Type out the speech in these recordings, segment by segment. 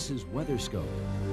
This is Weather Scope.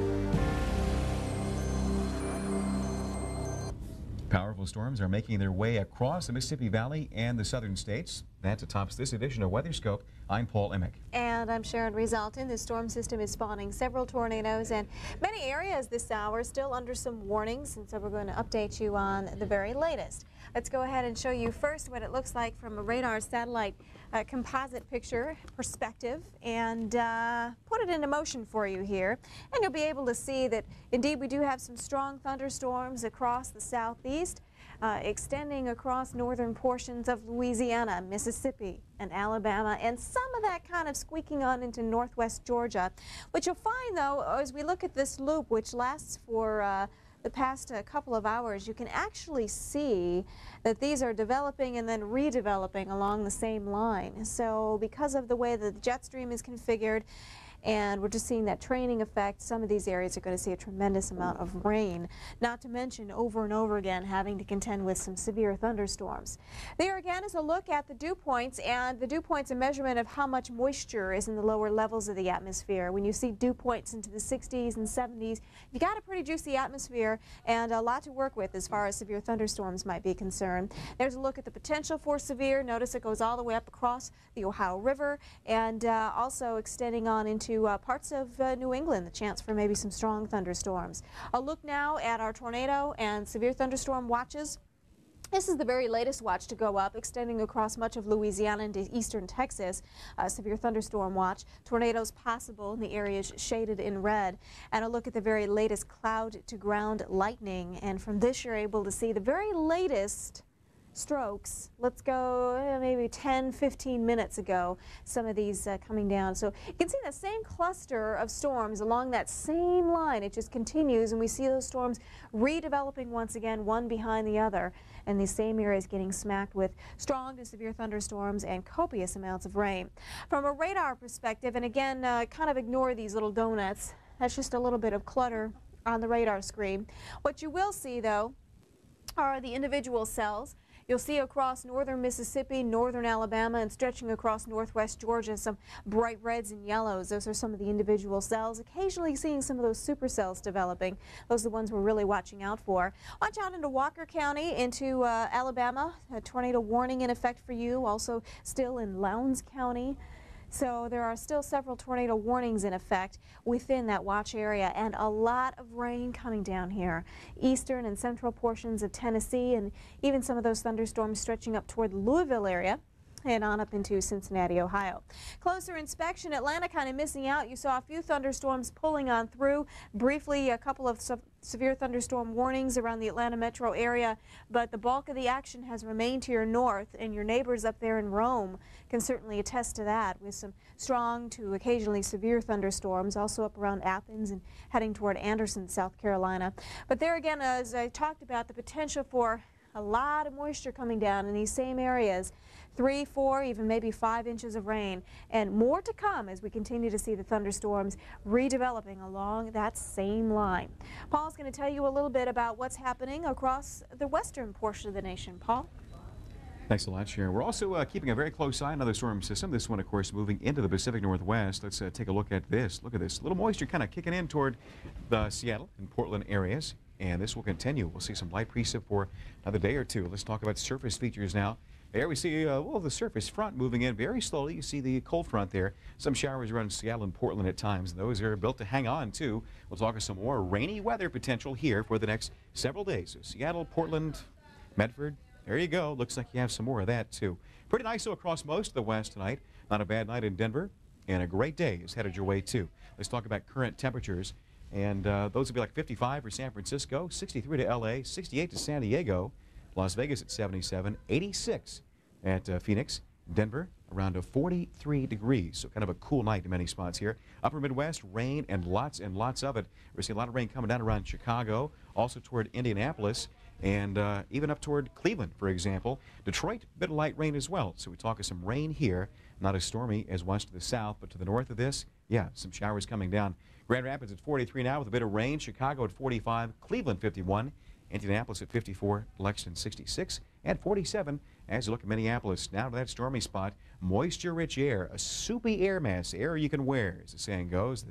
Powerful storms are making their way across the Mississippi Valley and the southern states. That tops this edition of Weather Scope. I'm Paul Emmick. And I'm Sharon Resultan. The storm system is spawning several tornadoes, and many areas this hour still under some warnings, and so we're going to update you on the very latest. Let's go ahead and show you first what it looks like from a radar satellite composite picture perspective, and put it into motion for you here. And you'll be able to see that indeed we do have some strong thunderstorms across the southeast, extending across northern portions of Louisiana, Mississippi, and Alabama, and some of that kind of squeaking on into northwest Georgia. What you'll find, though, as we look at this loop, which lasts for the past couple of hours, you can actually see that these are developing and then redeveloping along the same line. So because of the way that the jet stream is configured, and we're just seeing that training effect, some of these areas are going to see a tremendous amount of rain, not to mention over and over again having to contend with some severe thunderstorms. There again is a look at the dew points, and the dew points a measurement of how much moisture is in the lower levels of the atmosphere. When you see dew points into the 60s and 70s, you got a pretty juicy atmosphere and a lot to work with as far as severe thunderstorms might be concerned. There's a look at the potential for severe. Notice it goes all the way up across the Ohio River, and also extending on into parts of New England, the chance for maybe some strong thunderstorms. A look now at our tornado and severe thunderstorm watches. This is the very latest watch to go up, extending across much of Louisiana into eastern Texas. Severe thunderstorm watch. Tornadoes possible in the areas shaded in red. And a look at the very latest cloud-to-ground lightning. And from this, you're able to see the very latest strokes. Let's go maybe 10-15 minutes ago, some of these coming down. So you can see the same cluster of storms along that same line. It just continues, and we see those storms redeveloping once again, one behind the other, and these same areas getting smacked with strong to severe thunderstorms and copious amounts of rain. From a radar perspective, and again, kind of ignore these little donuts. That's just a little bit of clutter on the radar screen. What you will see, though, are the individual cells. You'll see across northern Mississippi, northern Alabama, and stretching across northwest Georgia some bright reds and yellows. Those are some of the individual cells. Occasionally seeing some of those supercells developing. Those are the ones we're really watching out for. Watch out into Walker County, into Alabama. A tornado warning in effect for you. Also still in Lowndes County. So there are still several tornado warnings in effect within that watch area, and a lot of rain coming down here. Eastern and central portions of Tennessee, and even some of those thunderstorms stretching up toward the Louisville area and on up into Cincinnati, Ohio. Closer inspection, Atlanta kind of missing out. You saw a few thunderstorms pulling on through. Briefly, a couple of severe thunderstorm warnings around the Atlanta metro area, but the bulk of the action has remained to your north, and your neighbors up there in Rome can certainly attest to that, with some strong to occasionally severe thunderstorms also up around Athens and heading toward Anderson, South Carolina. But there again, as I talked about, the potential for a lot of moisture coming down in these same areas. 3, 4, even maybe 5 inches of rain, and more to come as we continue to see the thunderstorms redeveloping along that same line. Paul's going to tell you a little bit about what's happening across the western portion of the nation. Paul? Thanks a lot, Sharon. We're also keeping a very close eye on another storm system. This one, of course, moving into the Pacific Northwest. Let's take a look at this. Look at this. A little moisture kind of kicking in toward the Seattle and Portland areas, and this will continue. We'll see some light precip for another day or two. Let's talk about surface features now. There we see well, the surface front moving in very slowly. You see the cold front there. Some showers around Seattle and Portland at times. Those are built to hang on, too. We'll talk of some more rainy weather potential here for the next several days. So Seattle, Portland, Medford, there you go. Looks like you have some more of that, too. Pretty nice, though, across most of the west tonight. Not a bad night in Denver, and a great day is headed your way, too. Let's talk about current temperatures. And those will be like 55 for San Francisco, 63 to L.A., 68 to San Diego, Las Vegas at 77, 86 at Phoenix, Denver around 43 degrees. So kind of a cool night in many spots here. Upper Midwest, rain and lots of it. We're seeing a lot of rain coming down around Chicago, also toward Indianapolis, and even up toward Cleveland, for example. Detroit, a bit of light rain as well. So we talk of some rain here, not as stormy as west to the south, but to the north of this, yeah, some showers coming down. Grand Rapids at 43 now with a bit of rain. Chicago at 45, Cleveland 51, Indianapolis at 54, Lexington 66, and 47 as you look at Minneapolis. Now to that stormy spot, moisture-rich air, a soupy air mass, air you can wear, as the saying goes, that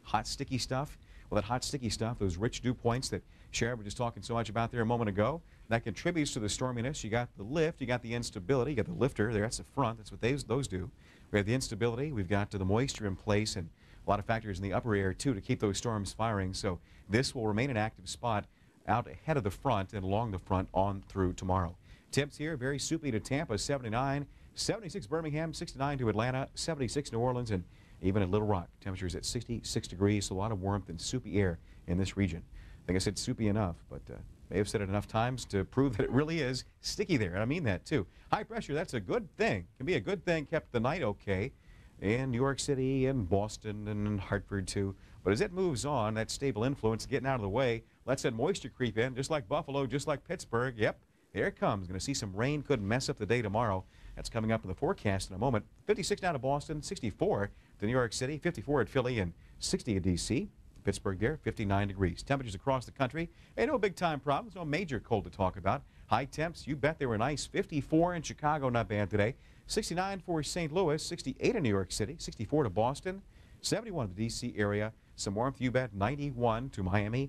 hot, sticky stuff. Well, that hot, sticky stuff, those rich dew points that Sharon was just talking so much about there a moment ago, that contributes to the storminess. You got the lift, you got the instability, you got the lifter there, that's the front, that's what those do. We have the instability, we've got the moisture in place, and a lot of factors in the upper air, too, to keep those storms firing. So this will remain an active spot out ahead of the front and along the front on through tomorrow. Temps here, very soupy to Tampa, 79, 76 Birmingham, 69 to Atlanta, 76 New Orleans, and even at Little Rock, temperatures at 66 degrees, so a lot of warmth and soupy air in this region. I think I said soupy enough, but may have said it enough times to prove that it really is sticky there, and I mean that too. High pressure, that's a good thing. Can be a good thing, kept the night okay in New York City and Boston and Hartford too. But as it moves on, that stable influence getting out of the way, lets that moisture creep in, just like Buffalo, just like Pittsburgh. Yep, here it comes. Going to see some rain, could mess up the day tomorrow. That's coming up in the forecast in a moment. 56 down to Boston, 64 to New York City, 54 at Philly, and 60 at D.C. Pittsburgh there, 59 degrees. Temperatures across the country, and no big-time problems, no major cold to talk about. High temps, you bet they were nice. 54 in Chicago, not bad today. 69 for St. Louis, 68 in New York City, 64 to Boston, 71 to the D.C. area. Some warmth, you bet. 91 to Miami,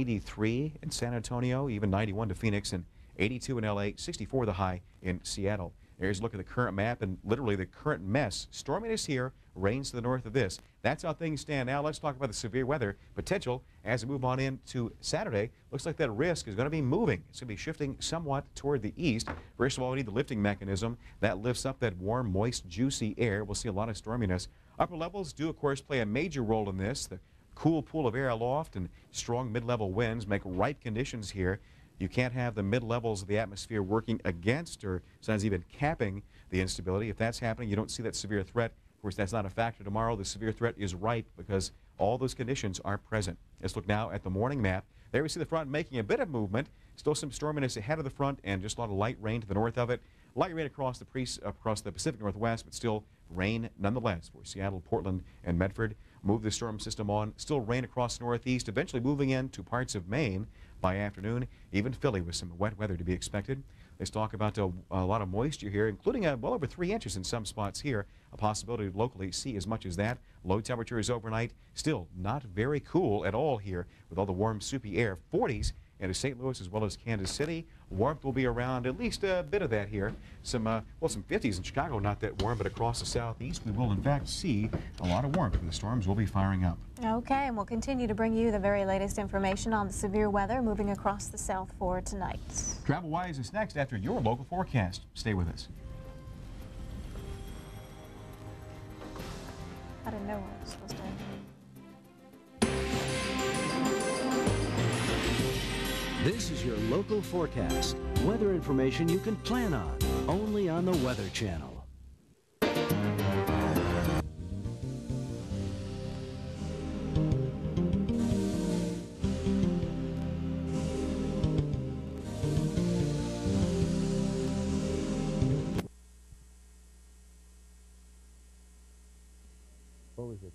93 in San Antonio, even 91 to Phoenix, and 82 in L.A., 64 the high in Seattle. There's a look at the current map and literally the current mess. Storminess here, rains to the north of this. That's how things stand now. Let's talk about the severe weather potential as we move on into Saturday. Looks like that risk is going to be moving. It's going to be shifting somewhat toward the east. First of all, we need the lifting mechanism. That lifts up that warm, moist, juicy air. We'll see a lot of storminess. Upper levels do, of course, play a major role in this. The cool pool of air aloft and strong mid-level winds make ripe conditions here. You can't have the mid-levels of the atmosphere working against or sometimes even capping the instability. If that's happening, you don't see that severe threat. Of course, that's not a factor tomorrow. The severe threat is ripe because all those conditions are present. Let's look now at the morning map. There we see the front making a bit of movement. Still some storminess ahead of the front and just a lot of light rain to the north of it. Light rain across the Pacific Northwest, but still rain nonetheless for Seattle, Portland, and Medford. Move the storm system on. Still rain across the northeast, eventually moving into parts of Maine by afternoon. Even Philly with some wet weather to be expected. Let's talk about a lot of moisture here, including well over 3 inches in some spots here. A possibility to locally see as much as that. Low temperatures overnight. Still not very cool at all here with all the warm, soupy air. 40s into St. Louis as well as Kansas City. Warmth will be around at least a bit of that here. Some 50s in Chicago, not that warm, but across the southeast we will in fact see a lot of warmth. The storms will be firing up. Okay, and we'll continue to bring you the very latest information on the severe weather moving across the south for tonight. TravelWise is next after your local forecast. Stay with us. I didn't know I was supposed to. This is your local forecast. Weather information you can plan on, only on the Weather Channel. What was it?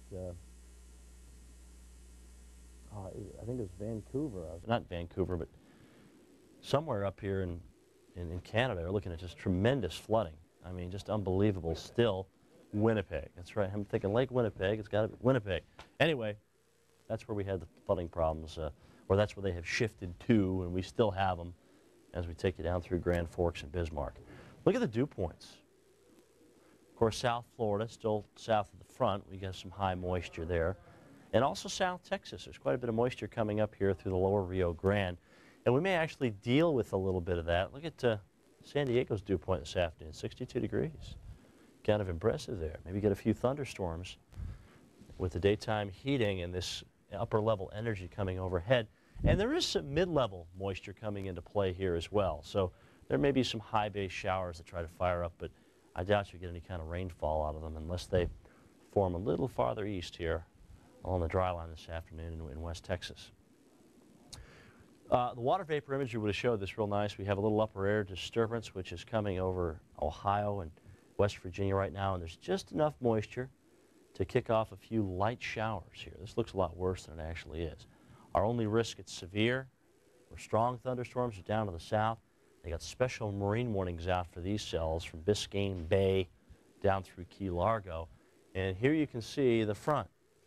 I think it was Vancouver. Not Vancouver, but somewhere up here in Canada. They're looking at just tremendous flooding. I mean, just unbelievable. Still, Winnipeg. That's right. I'm thinking Lake Winnipeg. It's got to be Winnipeg. Anyway, that's where we had the flooding problems, or that's where they have shifted to, and we still have them as we take you down through Grand Forks and Bismarck. Look at the dew points. Of course, South Florida, still south of the front. We got some high moisture there. And also South Texas. There's quite a bit of moisture coming up here through the lower Rio Grande. And we may actually deal with a little bit of that. Look at San Diego's dew point this afternoon, 62 degrees. Kind of impressive there. Maybe get a few thunderstorms with the daytime heating and this upper level energy coming overhead. And there is some mid-level moisture coming into play here as well. So there may be some high base showers that try to fire up, but I doubt you get any kind of rainfall out of them unless they form a little farther east here along the dry line this afternoon in West Texas. The water vapor imagery would have showed this real nice. We have a little upper air disturbance which is coming over Ohio and West Virginia right now, and there's just enough moisture to kick off a few light showers here. This looks a lot worse than it actually is. Our only risk, it's severe, or strong thunderstorms are down to the south. They got special marine warnings out for these cells from Biscayne Bay down through Key Largo. And here you can see the front. It's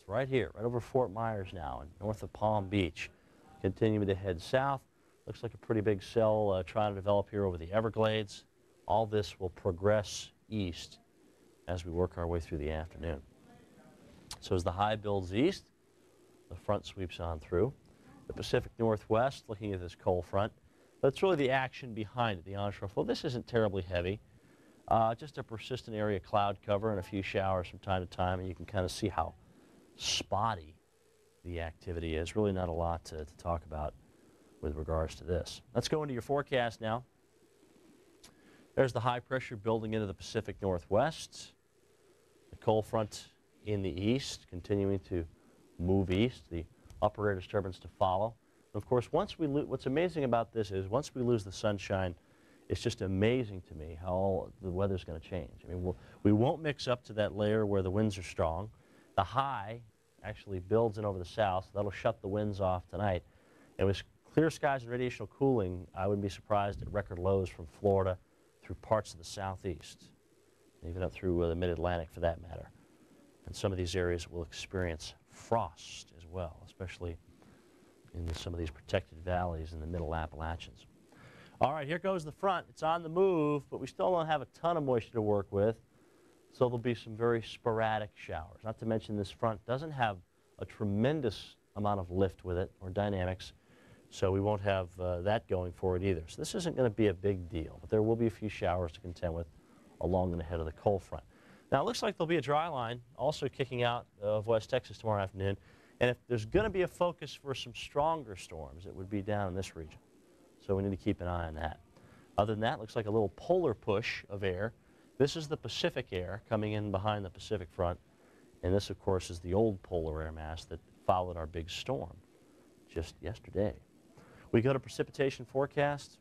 right here, right over Fort Myers now, and north of Palm Beach. Continuing to head south. Looks like a pretty big cell trying to develop here over the Everglades. All this will progress east as we work our way through the afternoon. So as the high builds east, the front sweeps on through. The Pacific Northwest, looking at this cold front, that's really the action behind it, the onshore flow. This isn't terribly heavy. Just a persistent area cloud cover and a few showers from time to time, and you can kind of see how spotty the activity is. Really not a lot to talk about with regards to this. Let's go into your forecast now. There's the high pressure building into the Pacific Northwest. The cold front in the east continuing to move east. The upper air disturbance to follow. And of course, once we what's amazing about this is once we lose the sunshine, it's just amazing to me how all the weather's going to change. I mean, we won't mix up to that layer where the winds are strong. The high actually builds in over the south, so that'll shut the winds off tonight. And with clear skies and radiational cooling, I wouldn't be surprised at record lows from Florida through parts of the southeast, even up through the mid-Atlantic for that matter. And some of these areas will experience frost as well, especially in some of these protected valleys in the middle Appalachians. All right, here goes the front. It's on the move, but we still don't have a ton of moisture to work with, so there'll be some very sporadic showers. Not to mention this front doesn't have a tremendous amount of lift with it or dynamics, so we won't have that going for it either. So this isn't going to be a big deal, but there will be a few showers to contend with along and ahead of the cold front. Now, it looks like there'll be a dry line also kicking out of West Texas tomorrow afternoon, and if there's going to be a focus for some stronger storms, it would be down in this region. So we need to keep an eye on that. Other than that, looks like a little polar push of air. This is the Pacific air coming in behind the Pacific front. And this, of course, is the old polar air mass that followed our big storm just yesterday. We go to precipitation forecast.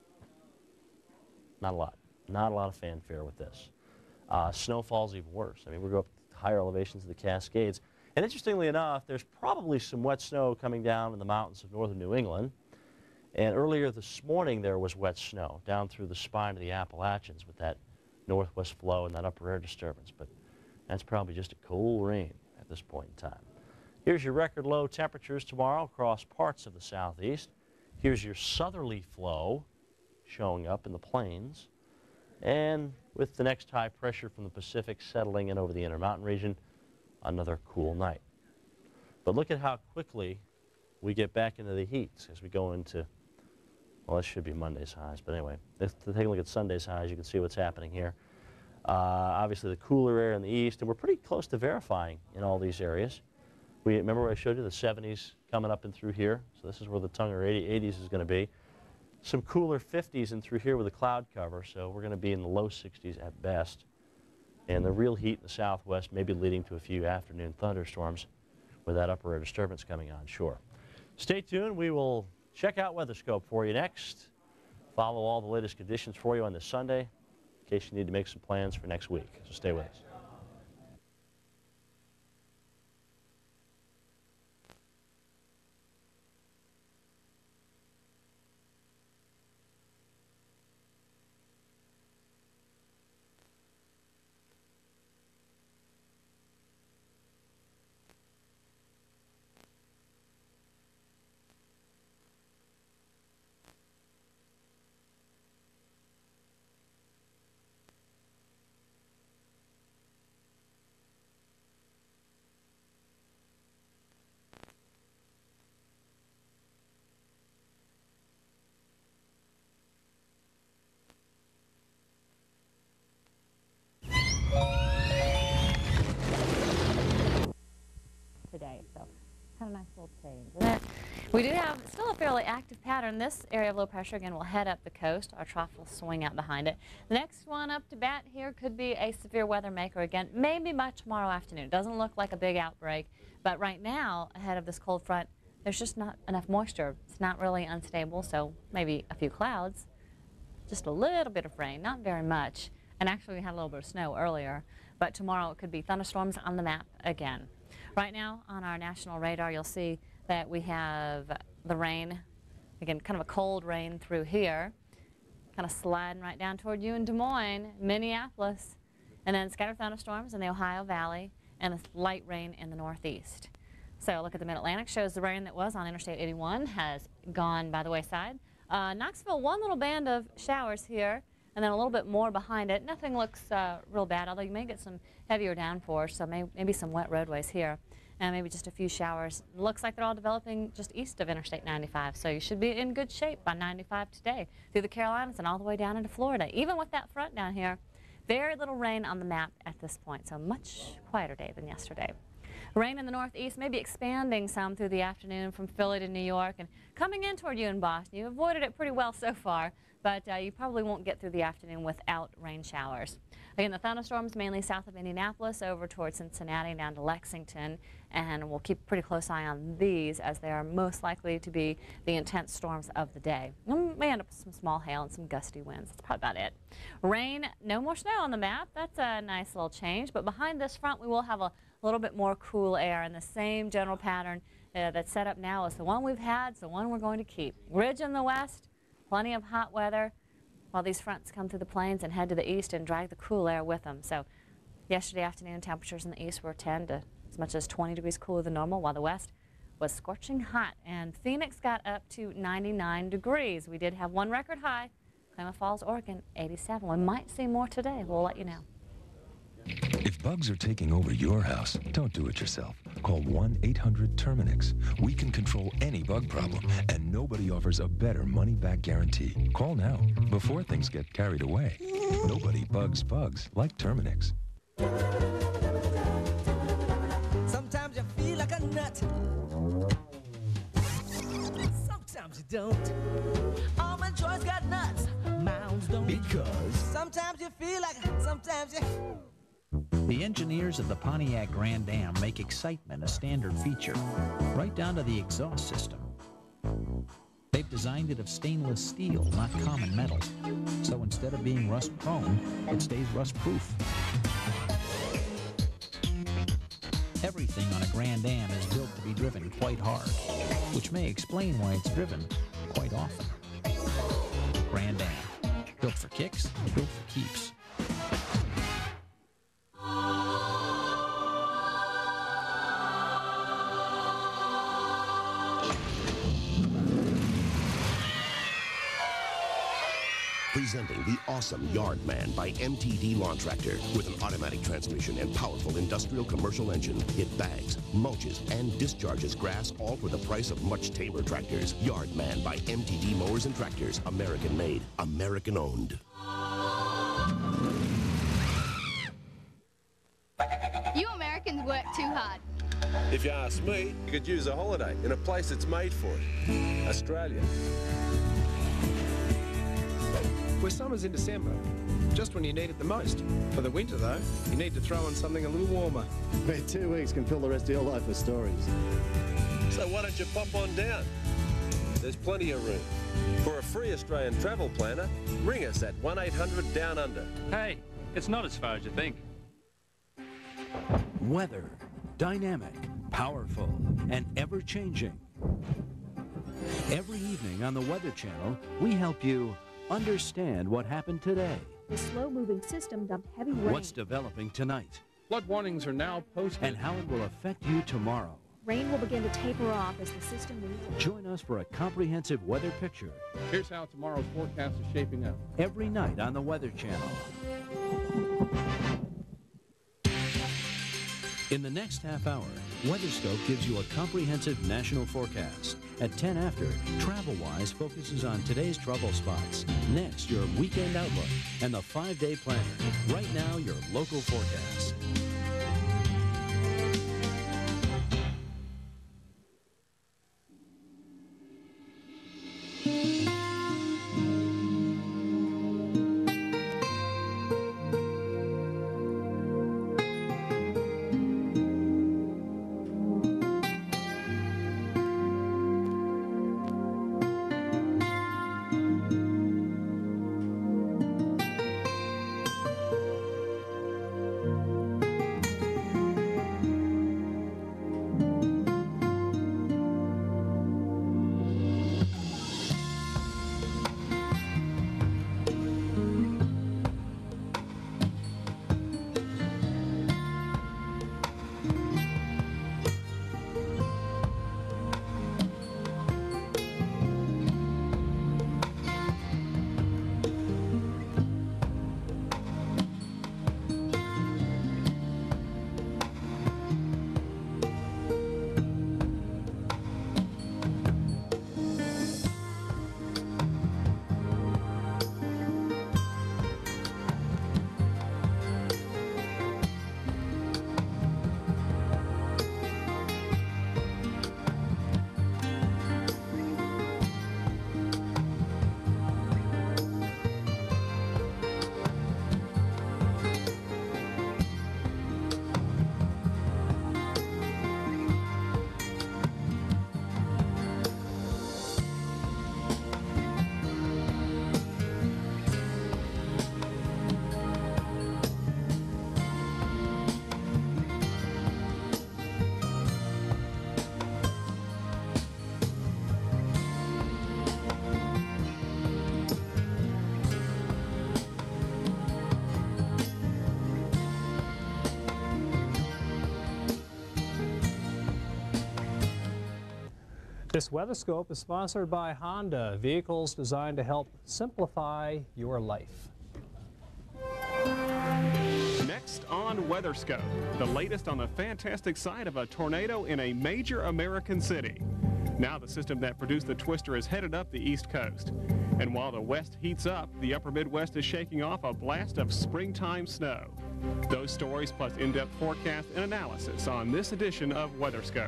Not a lot. Not a lot of fanfare with this. Snowfall's even worse. I mean, we go up to higher elevations of the Cascades. And interestingly enough, there's probably some wet snow coming down in the mountains of northern New England. And earlier this morning, there was wet snow down through the spine of the Appalachians with that northwest flow and that upper air disturbance. But that's probably just a cool rain at this point in time. Here's your record low temperatures tomorrow across parts of the southeast. Here's your southerly flow showing up in the plains. And with the next high pressure from the Pacific settling in over the Intermountain region, another cool night. But look at how quickly we get back into the heat as we go into, well, this should be Monday's highs, but anyway, let's take a look at Sunday's highs. You can see what's happening here. Obviously, the cooler air in the east, and we're pretty close to verifying in all these areas. Remember what I showed you, the 70s coming up and through here? So this is where the tongue or 80s is going to be. Some cooler 50s in through here with a cloud cover, so we're going to be in the low 60s at best. And the real heat in the southwest may be leading to a few afternoon thunderstorms with that upper air disturbance coming on shore. Stay tuned. We will check out WeatherScope for you next. Follow all the latest conditions for you on this Sunday in case you need to make some plans for next week. So stay with us. Today, so kind of nice little change, isn't it? We do have still a fairly active pattern. This area of low pressure again will head up the coast. Our trough will swing out behind it. The next one up to bat here could be a severe weather maker again, maybe by tomorrow afternoon. Doesn't look like a big outbreak, but right now ahead of this cold front, there's just not enough moisture. It's not really unstable, so maybe a few clouds, just a little bit of rain, not very much. And actually we had a little bit of snow earlier, but tomorrow it could be thunderstorms on the map again. Right now on our national radar, you'll see that we have the rain, again, kind of a cold rain through here, kind of sliding right down toward you in Des Moines, Minneapolis, and then scattered thunderstorms in the Ohio Valley and light rain in the northeast. So look at the Mid-Atlantic, shows the rain that was on Interstate 81 has gone by the wayside. Knoxville, one little band of showers here, and then a little bit more behind it. Nothing looks real bad, although you may get some heavier downpours, so maybe some wet roadways here, and maybe just a few showers. Looks like they're all developing just east of Interstate 95, so you should be in good shape by 95 today through the Carolinas and all the way down into Florida. Even with that front down here, very little rain on the map at this point, so much quieter day than yesterday. Rain in the northeast, maybe expanding some through the afternoon from Philly to New York and coming in toward you in Boston. You avoided it pretty well so far, but you probably won't get through the afternoon without rain showers. Again, the thunderstorms mainly south of Indianapolis over towards Cincinnati down to Lexington, and we'll keep a pretty close eye on these as they are most likely to be the intense storms of the day. We may end up with some small hail and some gusty winds. That's probably about it. Rain, no more snow on the map. That's a nice little change, but behind this front we will have a little bit more cool air, and the same general pattern that's set up now is the one we've had, it's the one we're going to keep. Ridge in the west, plenty of hot weather, while these fronts come through the plains and head to the east and drag the cool air with them. So yesterday afternoon, temperatures in the east were 10 to as much as 20 degrees cooler than normal, while the west was scorching hot, and Phoenix got up to 99 degrees. We did have one record high, Klamath Falls, Oregon, 87. We might see more today. We'll let you know. If bugs are taking over your house, don't do it yourself. Call 1-800-TERMINIX. We can control any bug problem, and nobody offers a better money-back guarantee. Call now, before things get carried away. Nobody bugs bugs like Terminix. Sometimes you feel like a nut. Sometimes you don't. Almond Joy's got nuts. Mounds don't. Because Sometimes you feel like, sometimes you... the engineers of the Pontiac Grand Am make excitement a standard feature, right down to the exhaust system. They've designed it of stainless steel, not common metal. So instead of being rust-prone, it stays rust-proof. Everything on a Grand Am is built to be driven quite hard, which may explain why it's driven quite often. Grand Am, built for kicks, built for keeps. Presenting the awesome Yardman by MTD Lawn Tractor. With an automatic transmission and powerful industrial commercial engine, it bags, mulches, and discharges grass, all for the price of much tamer tractors. Yardman by MTD Mowers and Tractors. American made, American owned. You Americans work too hard. If you ask me, you could use a holiday in a place that's made for it. Australia. Where summer's in December, just when you need it the most. For the winter, though, you need to throw on something a little warmer. Where 2 weeks can fill the rest of your life with stories. So why don't you pop on down? There's plenty of room. For a free Australian travel planner, ring us at 1-800-DOWN-UNDER. Hey, it's not as far as you think. Weather, dynamic, powerful, and ever-changing. Every evening on the Weather Channel, we help you understand what happened today. The slow-moving system dumped heavy rain. What's developing tonight. Flood warnings are now posted. And how it will affect you tomorrow. Rain will begin to taper off as the system moves. Join us for a comprehensive weather picture. Here's how tomorrow's forecast is shaping up. Every night on the Weather Channel. In the next half hour, WeatherScope gives you a comprehensive national forecast. At 10 after, TravelWise focuses on today's trouble spots. Next, your weekend outlook and the 5-day planner. Right now, your local forecast. This weather scope is sponsored by Honda, vehicles designed to help simplify your life. Next on WeatherScope, the latest on the fantastic sight of a tornado in a major American city. Now the system that produced the twister is headed up the East Coast. And while the West heats up, the upper Midwest is shaking off a blast of springtime snow. Those stories plus in-depth forecast and analysis on this edition of WeatherScope.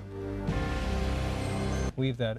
Weave that.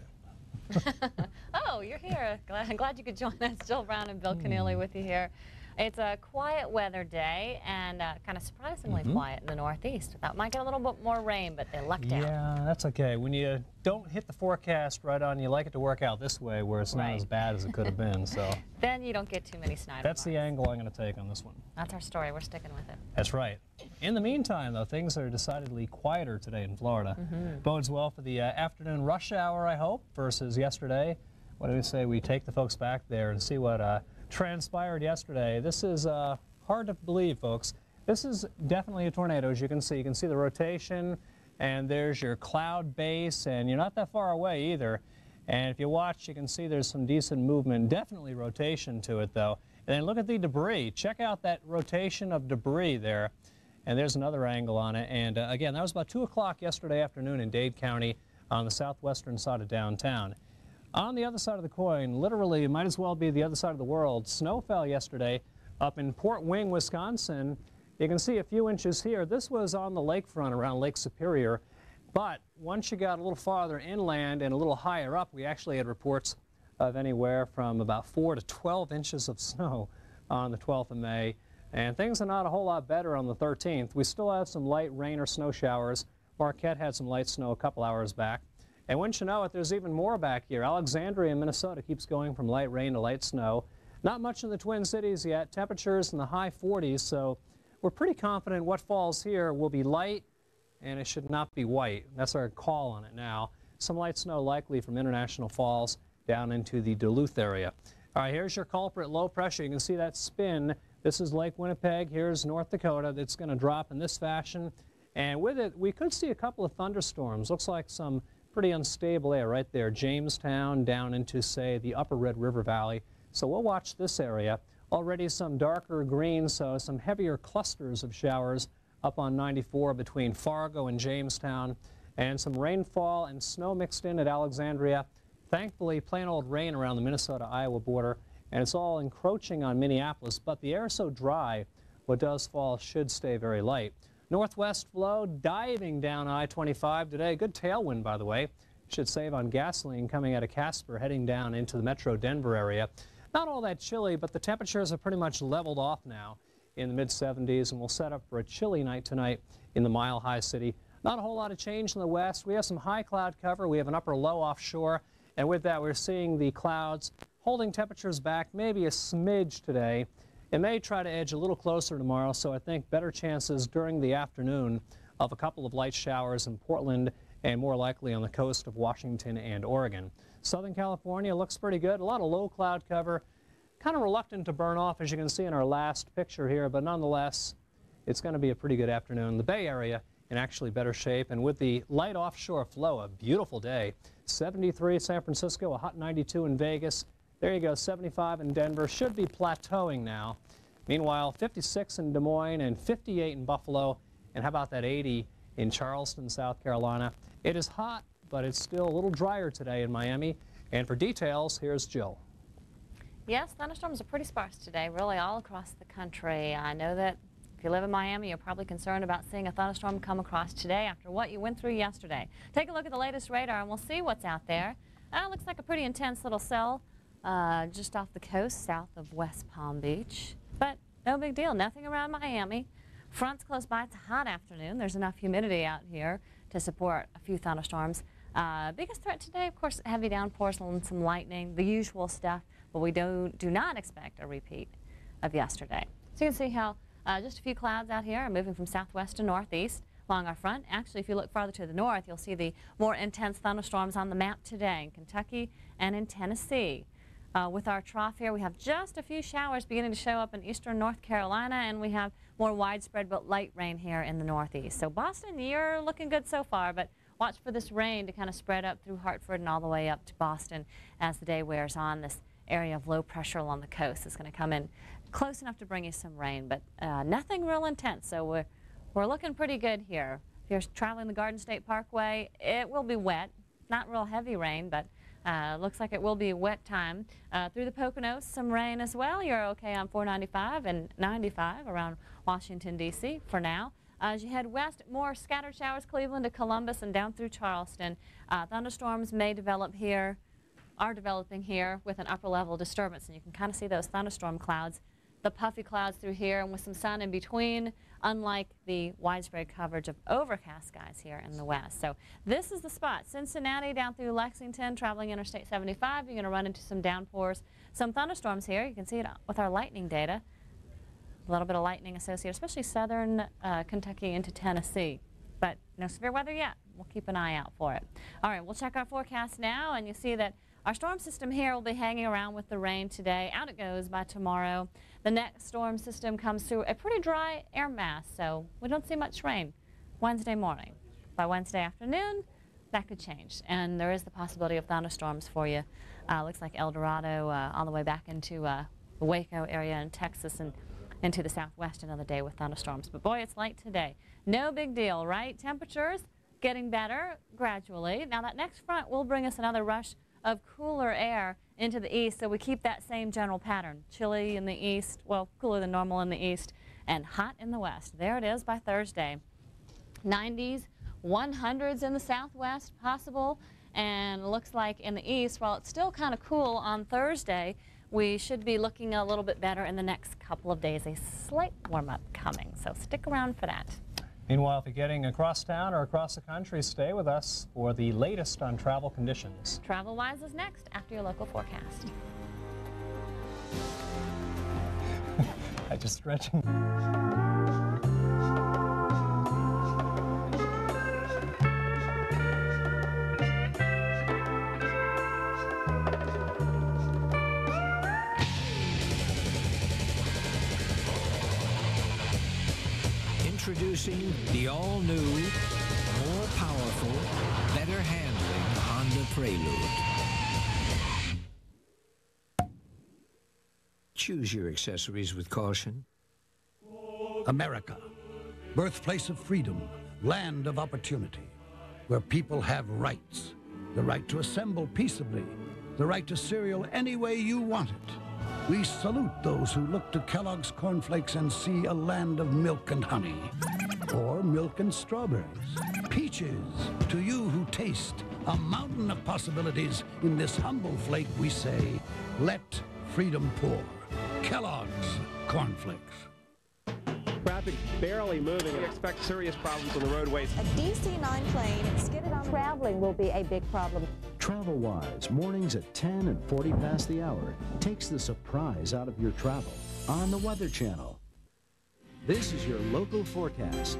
Oh, you're here. Glad you could join us. Jill Brown and Bill Keneely with you here. It's a quiet weather day and kind of surprisingly quiet in the Northeast. That might get a little bit more rain, but they lucked out. Yeah, that's okay. When you don't hit the forecast right on, you like it to work out this way where it's not as bad as it could have been. So then you don't get too many Snyder That's the angle I'm going to take on this one. That's our story. We're sticking with it. That's right. In the meantime, though, things are decidedly quieter today in Florida. Bodes well for the afternoon rush hour, I hope, versus yesterday. What do we say we take the folks back there and see what transpired yesterday? This is hard to believe, folks. This is definitely a tornado, as you can see. You can see the rotation, and there's your cloud base, and you're not that far away either. And if you watch, you can see there's some decent movement, definitely rotation to it, though. And then look at the debris. Check out that rotation of debris there. And there's another angle on it. And again, that was about 2 o'clock yesterday afternoon in Dade County on the southwestern side of downtown. On the other side of the coin, literally, it might as well be the other side of the world. Snow fell yesterday up in Port Wing, Wisconsin. You can see a few inches here. This was on the lakefront around Lake Superior. But once you got a little farther inland and a little higher up, we actually had reports of anywhere from about 4 to 12 inches of snow on the 12th of May. And things are not a whole lot better on the 13th. We still have some light rain or snow showers. Marquette had some light snow a couple hours back. And wouldn't you know it, there's even more back here. Alexandria, Minnesota keeps going from light rain to light snow. Not much in the Twin Cities yet. Temperatures in the high 40s, so we're pretty confident what falls here will be light and it should not be white. That's our call on it now. Some light snow likely from International Falls down into the Duluth area. All right, here's your culprit, low pressure. You can see that spin. This is Lake Winnipeg. Here's North Dakota. That's going to drop in this fashion. And with it, we could see a couple of thunderstorms. Looks like some pretty unstable air right there. Jamestown down into, say, the upper Red River Valley. So we'll watch this area. Already some darker green, so some heavier clusters of showers up on 94 between Fargo and Jamestown. And some rainfall and snow mixed in at Alexandria. Thankfully, plain old rain around the Minnesota-Iowa border. And it's all encroaching on Minneapolis, but the air is so dry, what does fall should stay very light. Northwest flow diving down I-25 today. Good tailwind, by the way. Should save on gasoline coming out of Casper, heading down into the metro Denver area. Not all that chilly, but the temperatures are pretty much leveled off now in the mid-70s, and we'll set up for a chilly night tonight in the mile-high city. Not a whole lot of change in the west. We have some high cloud cover. We have an upper low offshore, and with that, we're seeing the clouds holding temperatures back maybe a smidge today. It may try to edge a little closer tomorrow, so I think better chances during the afternoon of a couple of light showers in Portland and more likely on the coast of Washington and Oregon. Southern California looks pretty good. A lot of low cloud cover. Kind of reluctant to burn off, as you can see in our last picture here, but nonetheless, it's going to be a pretty good afternoon. The Bay Area in actually better shape, and with the light offshore flow, a beautiful day. 73 San Francisco, a hot 92 in Vegas. There you go, 75 in Denver. Should be plateauing now. Meanwhile, 56 in Des Moines and 58 in Buffalo. And how about that 80 in Charleston, South Carolina? It is hot, but it's still a little drier today in Miami. And for details, here's Jill. Yes, thunderstorms are pretty sparse today, really all across the country. I know that if you live in Miami, you're probably concerned about seeing a thunderstorm come across today after what you went through yesterday. Take a look at the latest radar and we'll see what's out there. Looks like a pretty intense little cell just off the coast south of West Palm Beach. But no big deal, nothing around Miami. Front's close by, it's a hot afternoon. There's enough humidity out here to support a few thunderstorms. Biggest threat today, of course, heavy downpours and some lightning, the usual stuff, but we do not expect a repeat of yesterday. So you can see how just a few clouds out here are moving from southwest to northeast along our front. Actually, if you look farther to the north, you'll see the more intense thunderstorms on the map today in Kentucky and in Tennessee. With our trough here, we have just a few showers beginning to show up in eastern North Carolina, and we have more widespread but light rain here in the northeast. So Boston, you're looking good so far, but watch for this rain to kind of spread up through Hartford and all the way up to Boston as the day wears on. This area of low pressure along the coast is going to come in close enough to bring you some rain, but nothing real intense, so we're looking pretty good here. If you're traveling the Garden State Parkway, it will be wet. Not real heavy rain, but looks like it will be a wet time. Through the Poconos, some rain as well. You're okay on 495 and 95 around Washington, D.C. for now. As you head west, more scattered showers, Cleveland to Columbus and down through Charleston. Thunderstorms may develop here, are developing here with an upper level disturbance, and you can kind of see those thunderstorm clouds, the puffy clouds through here and with some sun in between, unlike the widespread coverage of overcast skies here in the west. So this is the spot. Cincinnati down through Lexington, traveling Interstate 75. You're going to run into some downpours, some thunderstorms here. You can see it with our lightning data. A little bit of lightning associated, especially southern Kentucky into Tennessee. But no severe weather yet. We'll keep an eye out for it. All right, we'll check our forecast now, and you see that our storm system here will be hanging around with the rain today. Out it goes by tomorrow. The next storm system comes through a pretty dry air mass, so we don't see much rain Wednesday morning. By Wednesday afternoon, that could change, and there is the possibility of thunderstorms for you. Looks like El Dorado all the way back into the Waco area in Texas and into the southwest another day with thunderstorms. But boy, it's light today. No big deal, right? Temperatures getting better gradually. Now that next front will bring us another rush of cooler air into the east, so we keep that same general pattern. Chilly in the east, well, cooler than normal in the east, and hot in the west. There it is by Thursday. 90s, 100s in the southwest possible, and looks like in the east, while it's still kind of cool on Thursday, we should be looking a little bit better in the next couple of days. A slight warm-up coming, so stick around for that. Meanwhile, if you're getting across town or across the country, stay with us for the latest on travel conditions. TravelWise is next after your local forecast. I just stretching. Introducing the all-new, more powerful, better handling Honda Prelude. Choose your accessories with caution. America, birthplace of freedom, land of opportunity, where people have rights. The right to assemble peaceably, the right to cereal any way you want it. We salute those who look to Kellogg's cornflakes and see a land of milk and honey, or milk and strawberries. Peaches, to you who taste a mountain of possibilities. In this humble flake we say, let freedom pour. Kellogg's cornflakes. Traffic barely moving and expect serious problems on the roadways. A DC-9 plane skidded on. Traveling will be a big problem. TravelWise, mornings at 10 and 40 past the hour, takes the surprise out of your travel on the Weather Channel. This is your local forecast.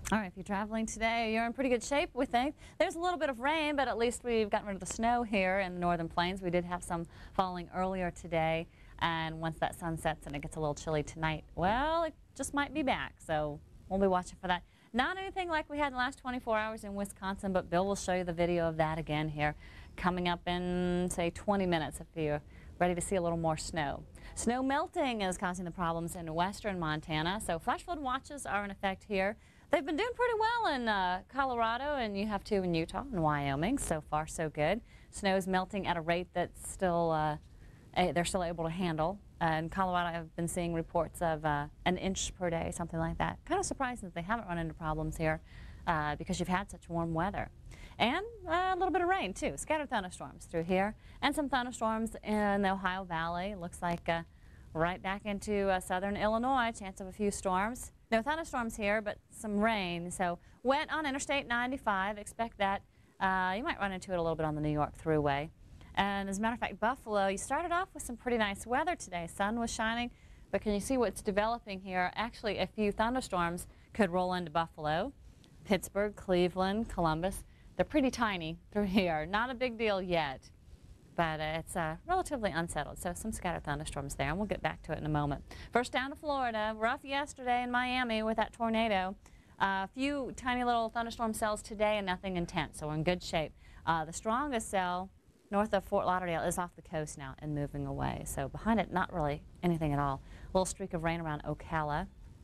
All right, if you're traveling today, you're in pretty good shape, we think. There's a little bit of rain, but at least we've gotten rid of the snow here in the northern plains. We did have some falling earlier today, and once that sun sets and it gets a little chilly tonight, well, it just might be back, so we'll be watching for that. Not anything like we had in the last 24 hours in Wisconsin, but Bill will show you the video of that again here coming up in, say, 20 minutes if you're ready to see a little more snow. Snow melting is causing the problems in western Montana, so flash flood watches are in effect here. They've been doing pretty well in Colorado, and you have two in Utah and Wyoming. So far, so good. Snow is melting at a rate that's still, they're still able to handle. In Colorado, I've been seeing reports of an inch per day, something like that. Kind of surprising that they haven't run into problems here because you've had such warm weather. And a little bit of rain, too. Scattered thunderstorms through here, and some thunderstorms in the Ohio Valley. Looks like right back into southern Illinois, chance of a few storms. No thunderstorms here, but some rain. So wet on Interstate 95. Expect that. You might run into it a little bit on the New York Thruway. And as a matter of fact, Buffalo, you started off with some pretty nice weather today. Sun was shining, but can you see what's developing here? Actually, a few thunderstorms could roll into Buffalo, Pittsburgh, Cleveland, Columbus. They're pretty tiny through here. Not a big deal yet, but it's relatively unsettled. So some scattered thunderstorms there, and we'll get back to it in a moment. First down to Florida. Rough yesterday in Miami with that tornado. A few tiny little thunderstorm cells today and nothing intense, so we're in good shape. The strongest cell north of Fort Lauderdale is off the coast now and moving away. So behind it, not really anything at all. A little streak of rain around Ocala.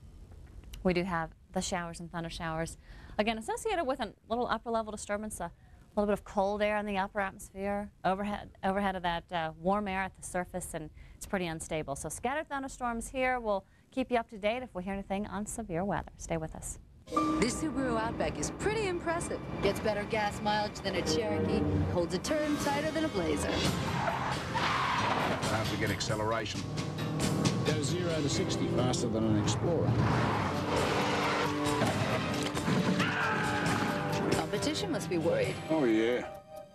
We do have the showers and thunder showers. Again, associated with a little upper level disturbance, a little bit of cold air in the upper atmosphere, overhead of that warm air at the surface, and it's pretty unstable. So scattered thunderstorms here. We'll keep you up to date if we hear anything on severe weather. Stay with us. This Subaru Outback is pretty impressive. Gets better gas mileage than a Cherokee, holds a turn tighter than a Blazer. How's to get acceleration? Goes 0 to 60 faster than an Explorer. Competition must be worried. Oh, yeah.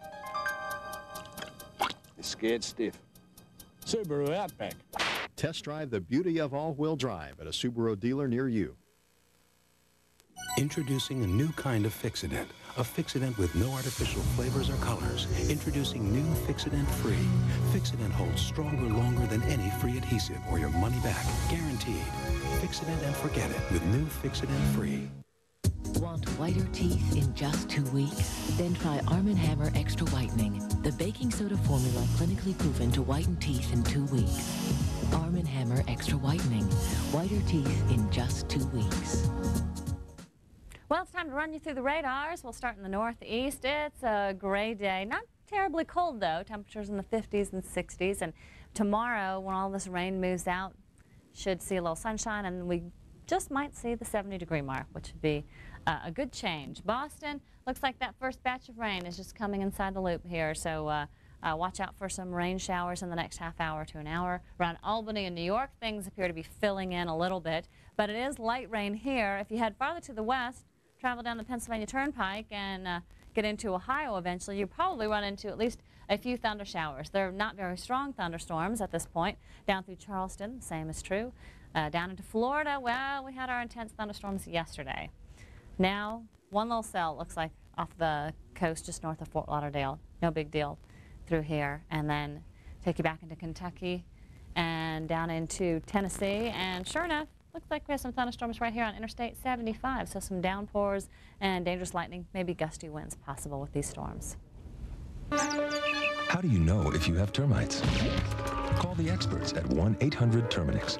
They're scared stiff. Subaru Outback. Test drive the beauty of all-wheel drive at a Subaru dealer near you. Introducing a new kind of Fix-A-Dent. A Fix-A-Dent with no artificial flavors or colors. Introducing new Fix-A-Dent Free. Fix-A-Dent holds stronger longer than any free adhesive or your money back. Guaranteed. Fix-A-Dent and forget it with new Fix-A-Dent Free. Want whiter teeth in just 2 weeks? Then try Arm & Hammer Extra Whitening, the baking soda formula clinically proven to whiten teeth in 2 weeks. Arm & Hammer Extra Whitening, whiter teeth in just 2 weeks. Well, it's time to run you through the radars. We'll start in the northeast. It's a gray day. Not terribly cold, though. Temperatures in the 50s and 60s. And tomorrow, when all this rain moves out, should see a little sunshine, and we just might see the 70-degree mark, which would be a good change. Boston, looks like that first batch of rain is just coming inside the loop here. So watch out for some rain showers in the next half hour to an hour. Around Albany and New York, things appear to be filling in a little bit. But it is light rain here. If you head farther to the west, travel down the Pennsylvania Turnpike and get into Ohio eventually, you probably run into at least a few thunder showers. They're not very strong thunderstorms at this point. Down through Charleston, the same is true. Down into Florida, well, we had our intense thunderstorms yesterday. Now, one little cell looks like off the coast just north of Fort Lauderdale. No big deal through here. And then take you back into Kentucky and down into Tennessee. And sure enough, looks like we have some thunderstorms right here on Interstate 75, so some downpours and dangerous lightning, maybe gusty winds possible with these storms. How do you know if you have termites? Call the experts at 1-800-TERMINIX.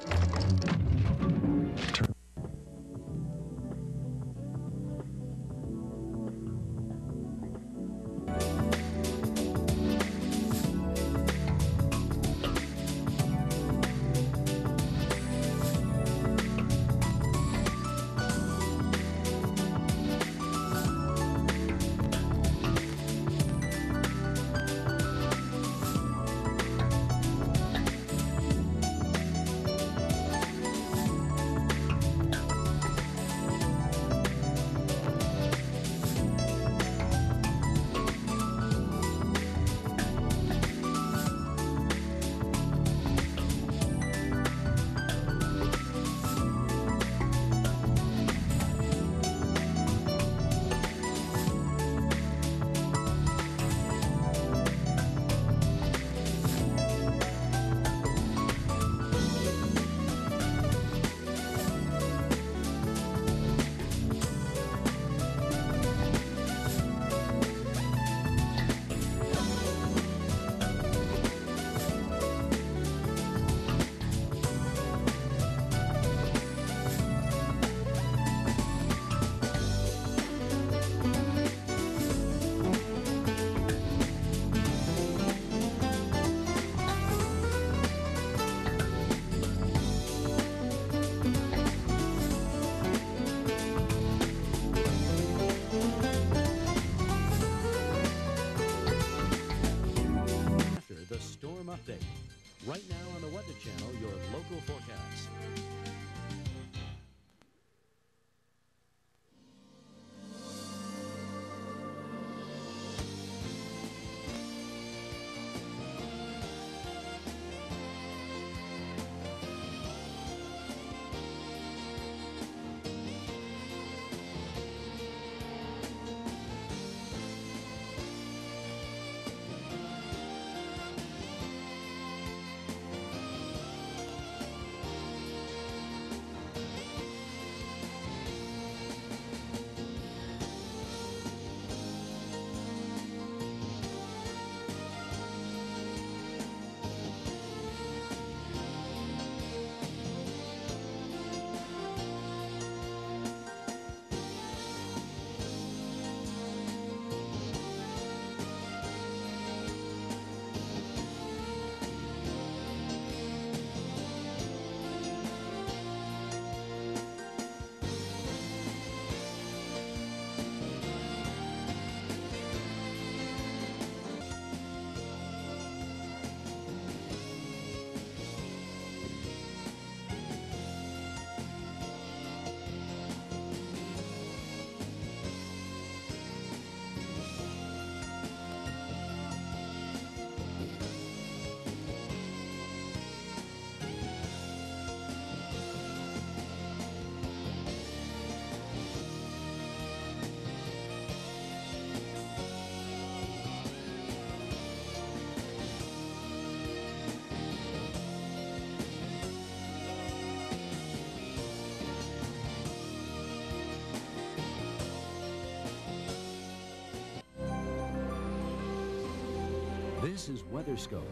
This is WeatherScope.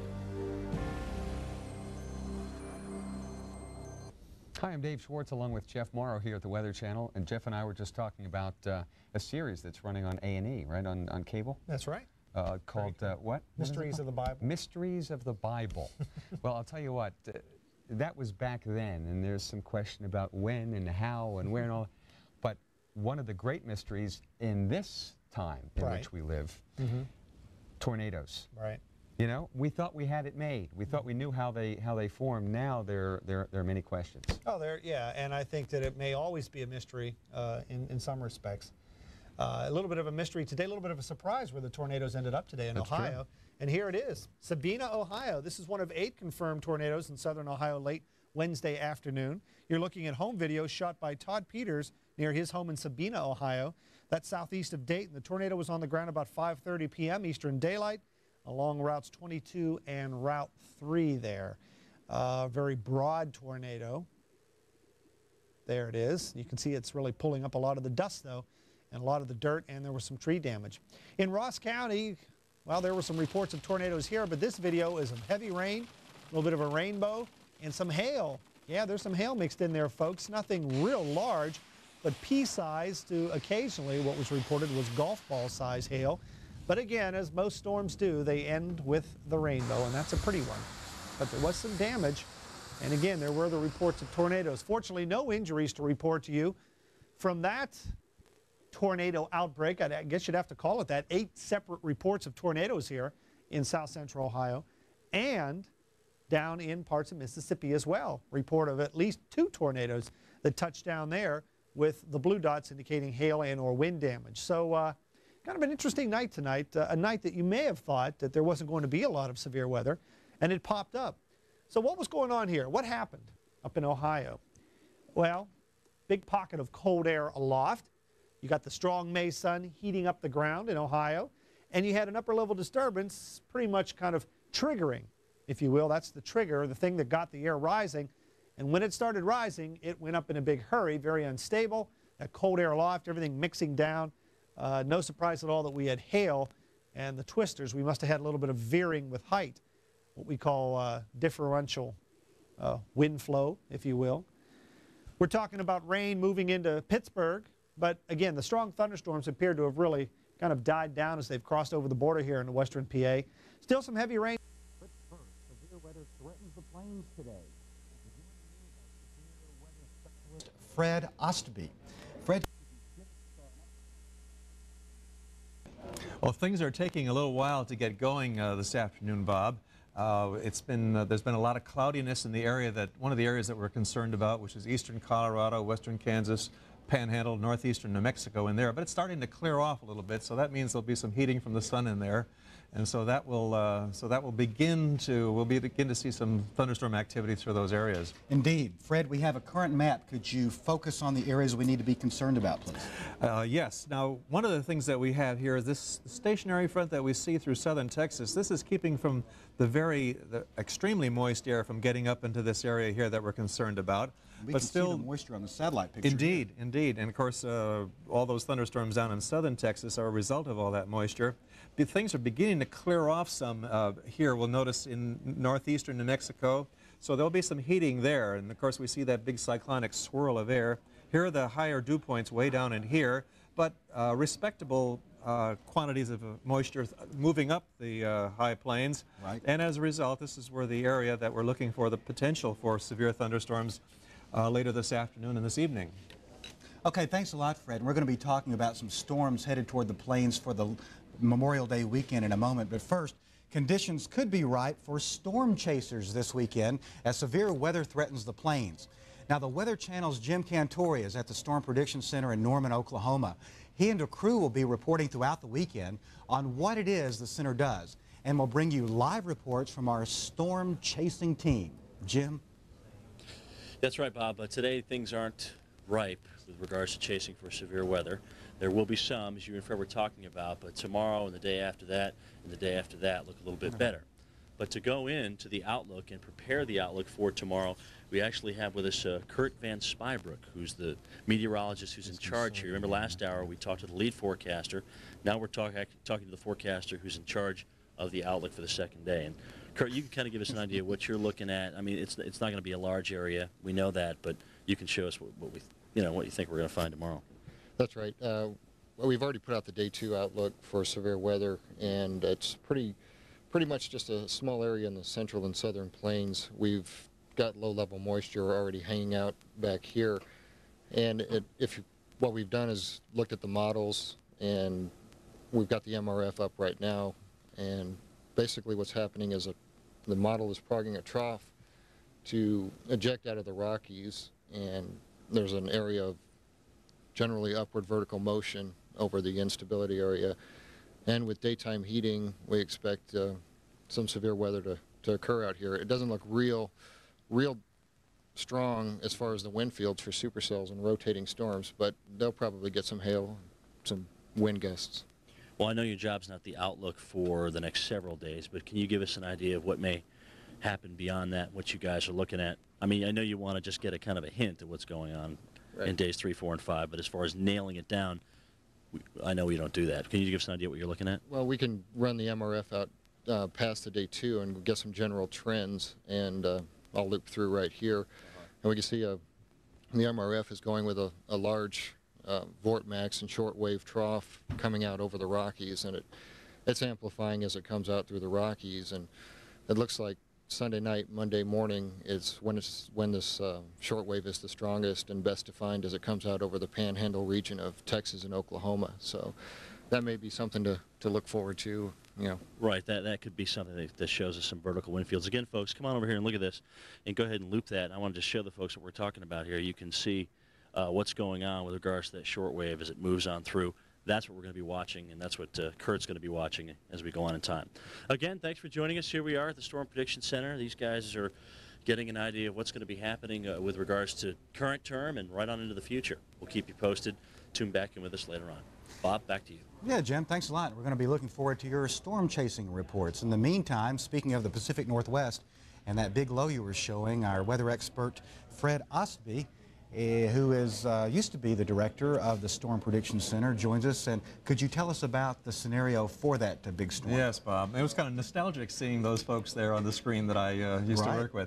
Hi, I'm Dave Schwartz along with Jeff Morrow here at the Weather Channel, and Jeff and I were just talking about a series that's running on A&E, right, on cable? That's right. Called what? Mysteries of the Bible. Mysteries of the Bible. Well, I'll tell you what, that was back then, and there's some question about when and how and where and all. But one of the great mysteries in this time in which we live, tornadoes. Right. You know, we thought we had it made. We thought we knew how they form. Now there are many questions. Oh, yeah, and I think that it may always be a mystery in some respects. A little bit of a mystery today, a little bit of a surprise where the tornadoes ended up today in Ohio. True. And here it is, Sabina, Ohio. This is one of 8 confirmed tornadoes in southern Ohio late Wednesday afternoon. You're looking at home video shot by Todd Peters near his home in Sabina, Ohio. That's southeast of Dayton. The tornado was on the ground about 5:30 p.m. Eastern Daylight along routes 22 and Route 3 there. Very broad tornado. There it is. You can see it's really pulling up a lot of the dust, though, and a lot of the dirt, and there was some tree damage. In Ross County, well, there were some reports of tornadoes here, but this video is of heavy rain, a little bit of a rainbow, and some hail. Yeah, there's some hail mixed in there, folks. Nothing real large, but pea-sized to occasionally what was reported was golf ball size hail. But again, as most storms do, they end with the rainbow, and that's a pretty one. But there was some damage, and again, there were the reports of tornadoes. Fortunately, no injuries to report to you. From that tornado outbreak, I guess you'd have to call it that, 8 separate reports of tornadoes here in south central Ohio, and down in parts of Mississippi as well. Report of at least 2 tornadoes that touched down there with the blue dots indicating hail and or wind damage. So kind of an interesting night tonight, a night that you may have thought that there wasn't going to be a lot of severe weather, and it popped up. So what was going on here? What happened up in Ohio? Well, big pocket of cold air aloft. You got the strong May sun heating up the ground in Ohio, and you had an upper level disturbance pretty much kind of triggering, if you will. That's the trigger, the thing that got the air rising. And when it started rising, it went up in a big hurry, very unstable. That cold air aloft, everything mixing down. No surprise at all that we had hail and the twisters. We must have had a little bit of veering with height, what we call differential wind flow, if you will. We're talking about rain moving into Pittsburgh, but again, the strong thunderstorms appear to have really kind of died down as they've crossed over the border here in western PA. Still some heavy rain. Severe weather threatens the plains today. Fred Ostby. Fred. Well, things are taking a little while to get going this afternoon, Bob. There's been a lot of cloudiness in the area one of the areas that we're concerned about, which is eastern Colorado, western Kansas, Panhandle, northeastern New Mexico in there. But it's starting to clear off a little bit, so that means there'll be some heating from the sun in there. And so that will begin to see some thunderstorm activity through those areas. Indeed. Fred, we have a current map. Could you focus on the areas we need to be concerned about, please? Yes. Now, one of the things that we have here is this stationary front that we see through southern Texas. This is keeping from the extremely moist air from getting up into this area here that we're concerned about. We can see the moisture on the satellite picture. Indeed, indeed. And of course, all those thunderstorms down in southern Texas are a result of all that moisture. Things are beginning to clear off some here. We'll notice in northeastern New Mexico. So there'll be some heating there. And of course, we see that big cyclonic swirl of air. Here are the higher dew points way down in here, but respectable quantities of moisture moving up the high plains. Right. And as a result, this is where the area that we're looking for the potential for severe thunderstorms later this afternoon and this evening. Okay, thanks a lot, Fred. And we're going to be talking about some storms headed toward the plains for the Memorial Day weekend in a moment. But first, conditions could be ripe for storm chasers this weekend as severe weather threatens the plains. Now, the Weather Channel's Jim Cantore is at the Storm Prediction Center in Norman, Oklahoma. He and a crew will be reporting throughout the weekend on what it is the center does, and will bring you live reports from our storm chasing team. Jim? That's right, Bob. Today things aren't ripe with regards to chasing for severe weather. There will be some, as you and Fred were talking about, but tomorrow and the day after that and the day after that look a little bit better. But to go into the outlook and prepare the outlook for tomorrow, we actually have with us Kurt Van Spybrook, who's the meteorologist who's in charge here. Remember last hour we talked to the lead forecaster. Now we're talking to the forecaster who's in charge of the outlook for the second day. And Kurt, you can kind of give us an idea of what you're looking at. I mean, it's not going to be a large area. We know that, but you can show us what you think we're going to find tomorrow. That's right. Well, we've already put out the day 2 outlook for severe weather, and it's pretty much just a small area in the central and southern plains. We've got low-level moisture already hanging out back here, and what we've done is looked at the models, and we've got the MRF up right now, and basically what's happening is the model is progging a trough to eject out of the Rockies, and there's an area of generally upward vertical motion over the instability area. And with daytime heating, we expect some severe weather to occur out here. It doesn't look real strong as far as the wind fields for supercells and rotating storms, but they'll probably get some hail, some wind gusts. Well, I know your job's not the outlook for the next several days, but can you give us an idea of what may happen beyond that, what you guys are looking at? I mean, I know you want to just get a kind of a hint of what's going on in days 3, 4, and 5, but as far as nailing it down, I know we don't do that. Can you give us an idea what you're looking at? Well, we can run the MRF out past the day 2 and get some general trends, and I'll loop through right here. And we can see the MRF is going with a large vortmax and shortwave trough coming out over the Rockies, and it's amplifying as it comes out through the Rockies, and it looks like Sunday night, Monday morning is when this shortwave is the strongest and best defined as it comes out over the panhandle region of Texas and Oklahoma. So that may be something to look forward to. Right, that could be something that shows us some vertical wind fields. Again, folks, come on over here and look at this, and go ahead and loop that. I wanted to show the folks what we're talking about here. You can see what's going on with regards to that shortwave as it moves on through. That's what we're going to be watching, and that's what Kurt's going to be watching as we go on in time. Again, thanks for joining us. Here we are at the Storm Prediction Center. These guys are getting an idea of what's going to be happening with regards to current term and right on into the future. We'll keep you posted. Tune back in with us later on. Bob, back to you. Yeah, Jim, thanks a lot. We're going to be looking forward to your storm chasing reports. In the meantime, speaking of the Pacific Northwest and that big low you were showing, our weather expert Fred Ostby, who used to be the director of the Storm Prediction Center, joins us. And could you tell us about the scenario for that big storm? Yes, Bob. It was kind of nostalgic seeing those folks there on the screen that I used to work with.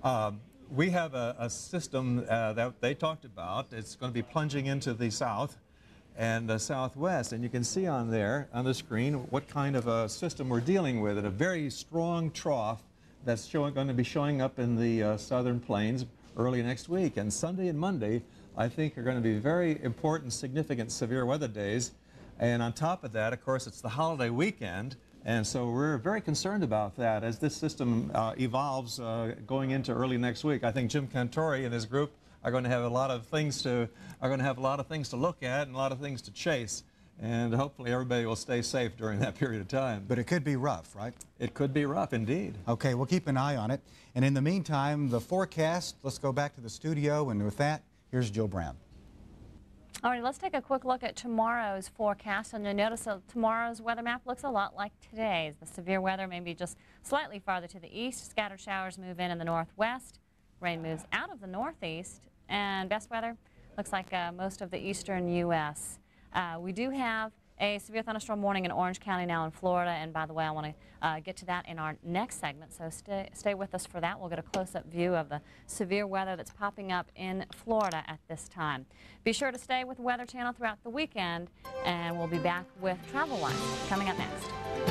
We have a system that they talked about. It's going to be plunging into the south and the southwest, and you can see on there on the screen what kind of a system we're dealing with. And a very strong trough that's going to be showing up in the southern plains early next week. And Sunday and Monday, I think, are going to be very important, significant severe weather days. And on top of that, of course, it's the holiday weekend, and so we're very concerned about that as this system evolves going into early next week. I think Jim Cantore and his group are going to have a lot of things to look at and a lot of things to chase. And hopefully everybody will stay safe during that period of time. But it could be rough, right? It could be rough, indeed. Okay, we'll keep an eye on it. And in the meantime, the forecast, let's go back to the studio. And with that, here's Jill Brown. All right, let's take a quick look at tomorrow's forecast. And you'll notice that tomorrow's weather map looks a lot like today's. The severe weather may be just slightly farther to the east. Scattered showers move in the northwest. Rain moves out of the northeast. And best weather looks like most of the eastern U.S. We do have a severe thunderstorm warning in Orange County now in Florida, and by the way, I want to get to that in our next segment, so stay with us for that. We'll get a close-up view of the severe weather that's popping up in Florida at this time. Be sure to stay with the Weather Channel throughout the weekend, and we'll be back with TravelWise coming up next.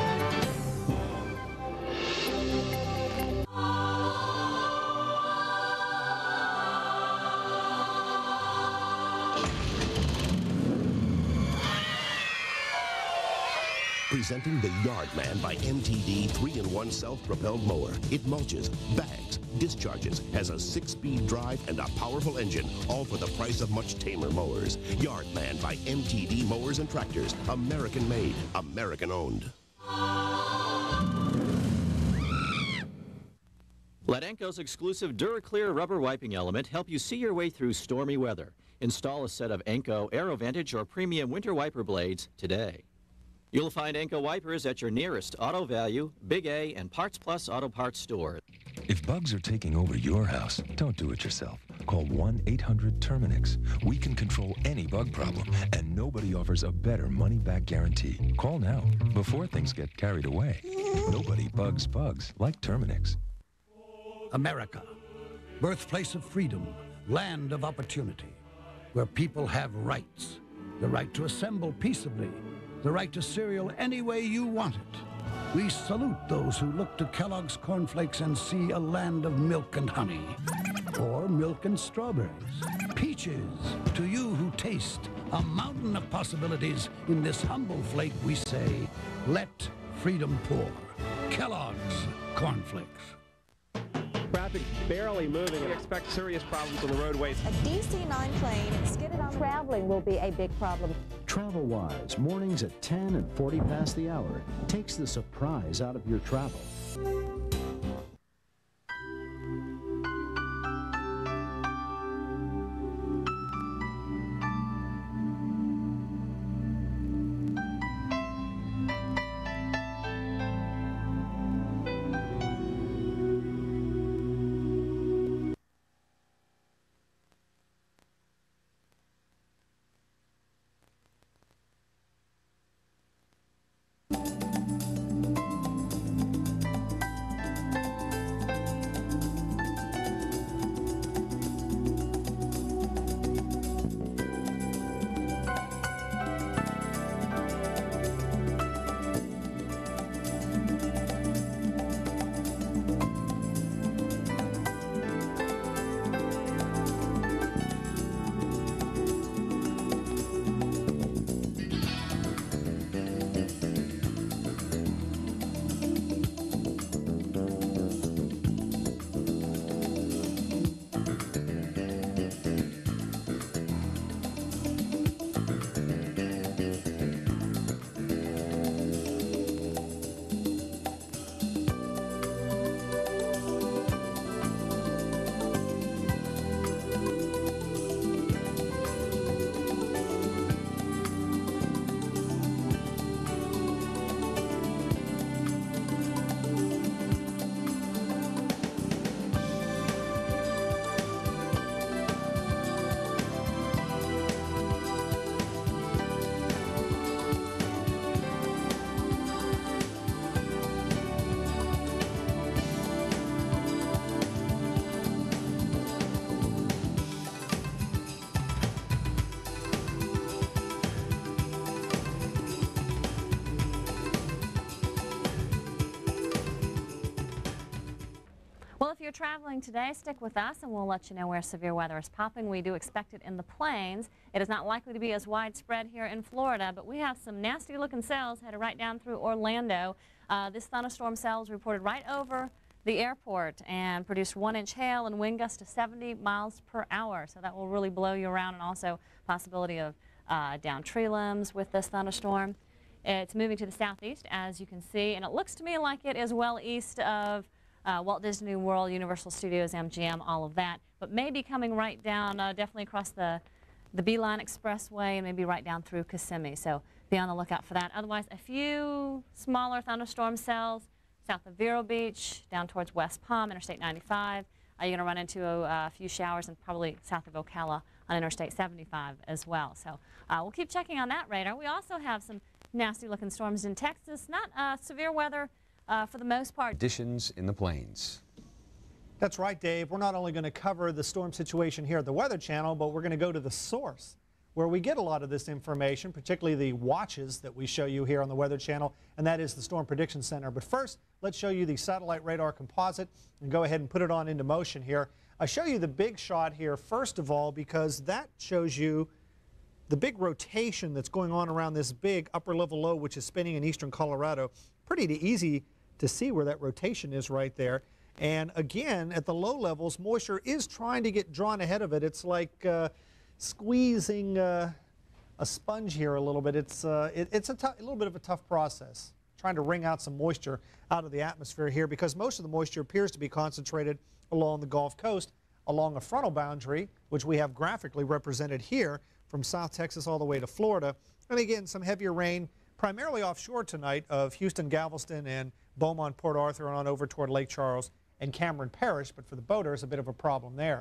Presenting the Yardman by MTD 3-in-1 self-propelled mower. It mulches, bags, discharges, has a 6-speed drive and a powerful engine, all for the price of much tamer mowers. Yardman by MTD Mowers and Tractors. American-made, American-owned. Let Enco's exclusive DuraClear rubber wiping element help you see your way through stormy weather. Install a set of Enco AeroVantage or Premium Winter Wiper blades today. You'll find Enco wipers at your nearest Auto Value, Big A, and Parts Plus Auto Parts store. If bugs are taking over your house, don't do it yourself. Call 1-800-TERMINIX. We can control any bug problem, and nobody offers a better money-back guarantee. Call now, before things get carried away. Nobody bugs bugs like Terminix. America, birthplace of freedom, land of opportunity, where people have rights. The right to assemble peaceably, the right to cereal any way you want it. We salute those who look to Kellogg's cornflakes and see a land of milk and honey, or milk and strawberries. Peaches, to you who taste a mountain of possibilities. In this humble flake we say, let freedom pour. Kellogg's cornflakes. Traffic barely moving and expect serious problems on the roadways. A DC-9 plane skidded on. Traveling will be a big problem. TravelWise, mornings at 10 and 40 past the hour, takes the surprise out of your travel. Well, if you're traveling today, stick with us and we'll let you know where severe weather is popping. We do expect it in the plains. It is not likely to be as widespread here in Florida, but we have some nasty looking cells headed right down through Orlando. This thunderstorm cell was reported right over the airport and produced 1-inch hail and wind gusts to 70 miles per hour. So that will really blow you around, and also possibility of down tree limbs with this thunderstorm. It's moving to the southeast, as you can see, and it looks to me like it is well east of Walt Disney World, Universal Studios, MGM, all of that, but maybe coming right down, definitely across the Beeline Expressway, and maybe right down through Kissimmee. So be on the lookout for that. Otherwise, a few smaller thunderstorm cells south of Vero Beach, down towards West Palm, Interstate 95. You're going to run into a few showers, and probably south of Ocala on Interstate 75 as well. So we'll keep checking on that radar. We also have some nasty-looking storms in Texas. Not severe weather for the most part. Conditions in the plains. That's right, Dave. We're not only going to cover the storm situation here at the Weather Channel, but we're going to go to the source where we get a lot of this information, particularly the watches that we show you here on the Weather Channel, and that is the Storm Prediction Center. But first, let's show you the satellite radar composite and go ahead and put it on into motion here. I show you the big shot here first of all because that shows you the big rotation that's going on around this big upper level low which is spinning in eastern Colorado. Pretty easy to see where that rotation is right there. And again, at the low levels, moisture is trying to get drawn ahead of it. It's like squeezing a sponge here a little bit. It's a little bit of a tough process, trying to wring out some moisture out of the atmosphere here because most of the moisture appears to be concentrated along the Gulf Coast, along a frontal boundary, which we have graphically represented here from South Texas all the way to Florida. And again, some heavier rain, primarily offshore tonight of Houston, Galveston, and Beaumont, Port Arthur, and on over toward Lake Charles and Cameron Parish, but for the boaters, a bit of a problem there.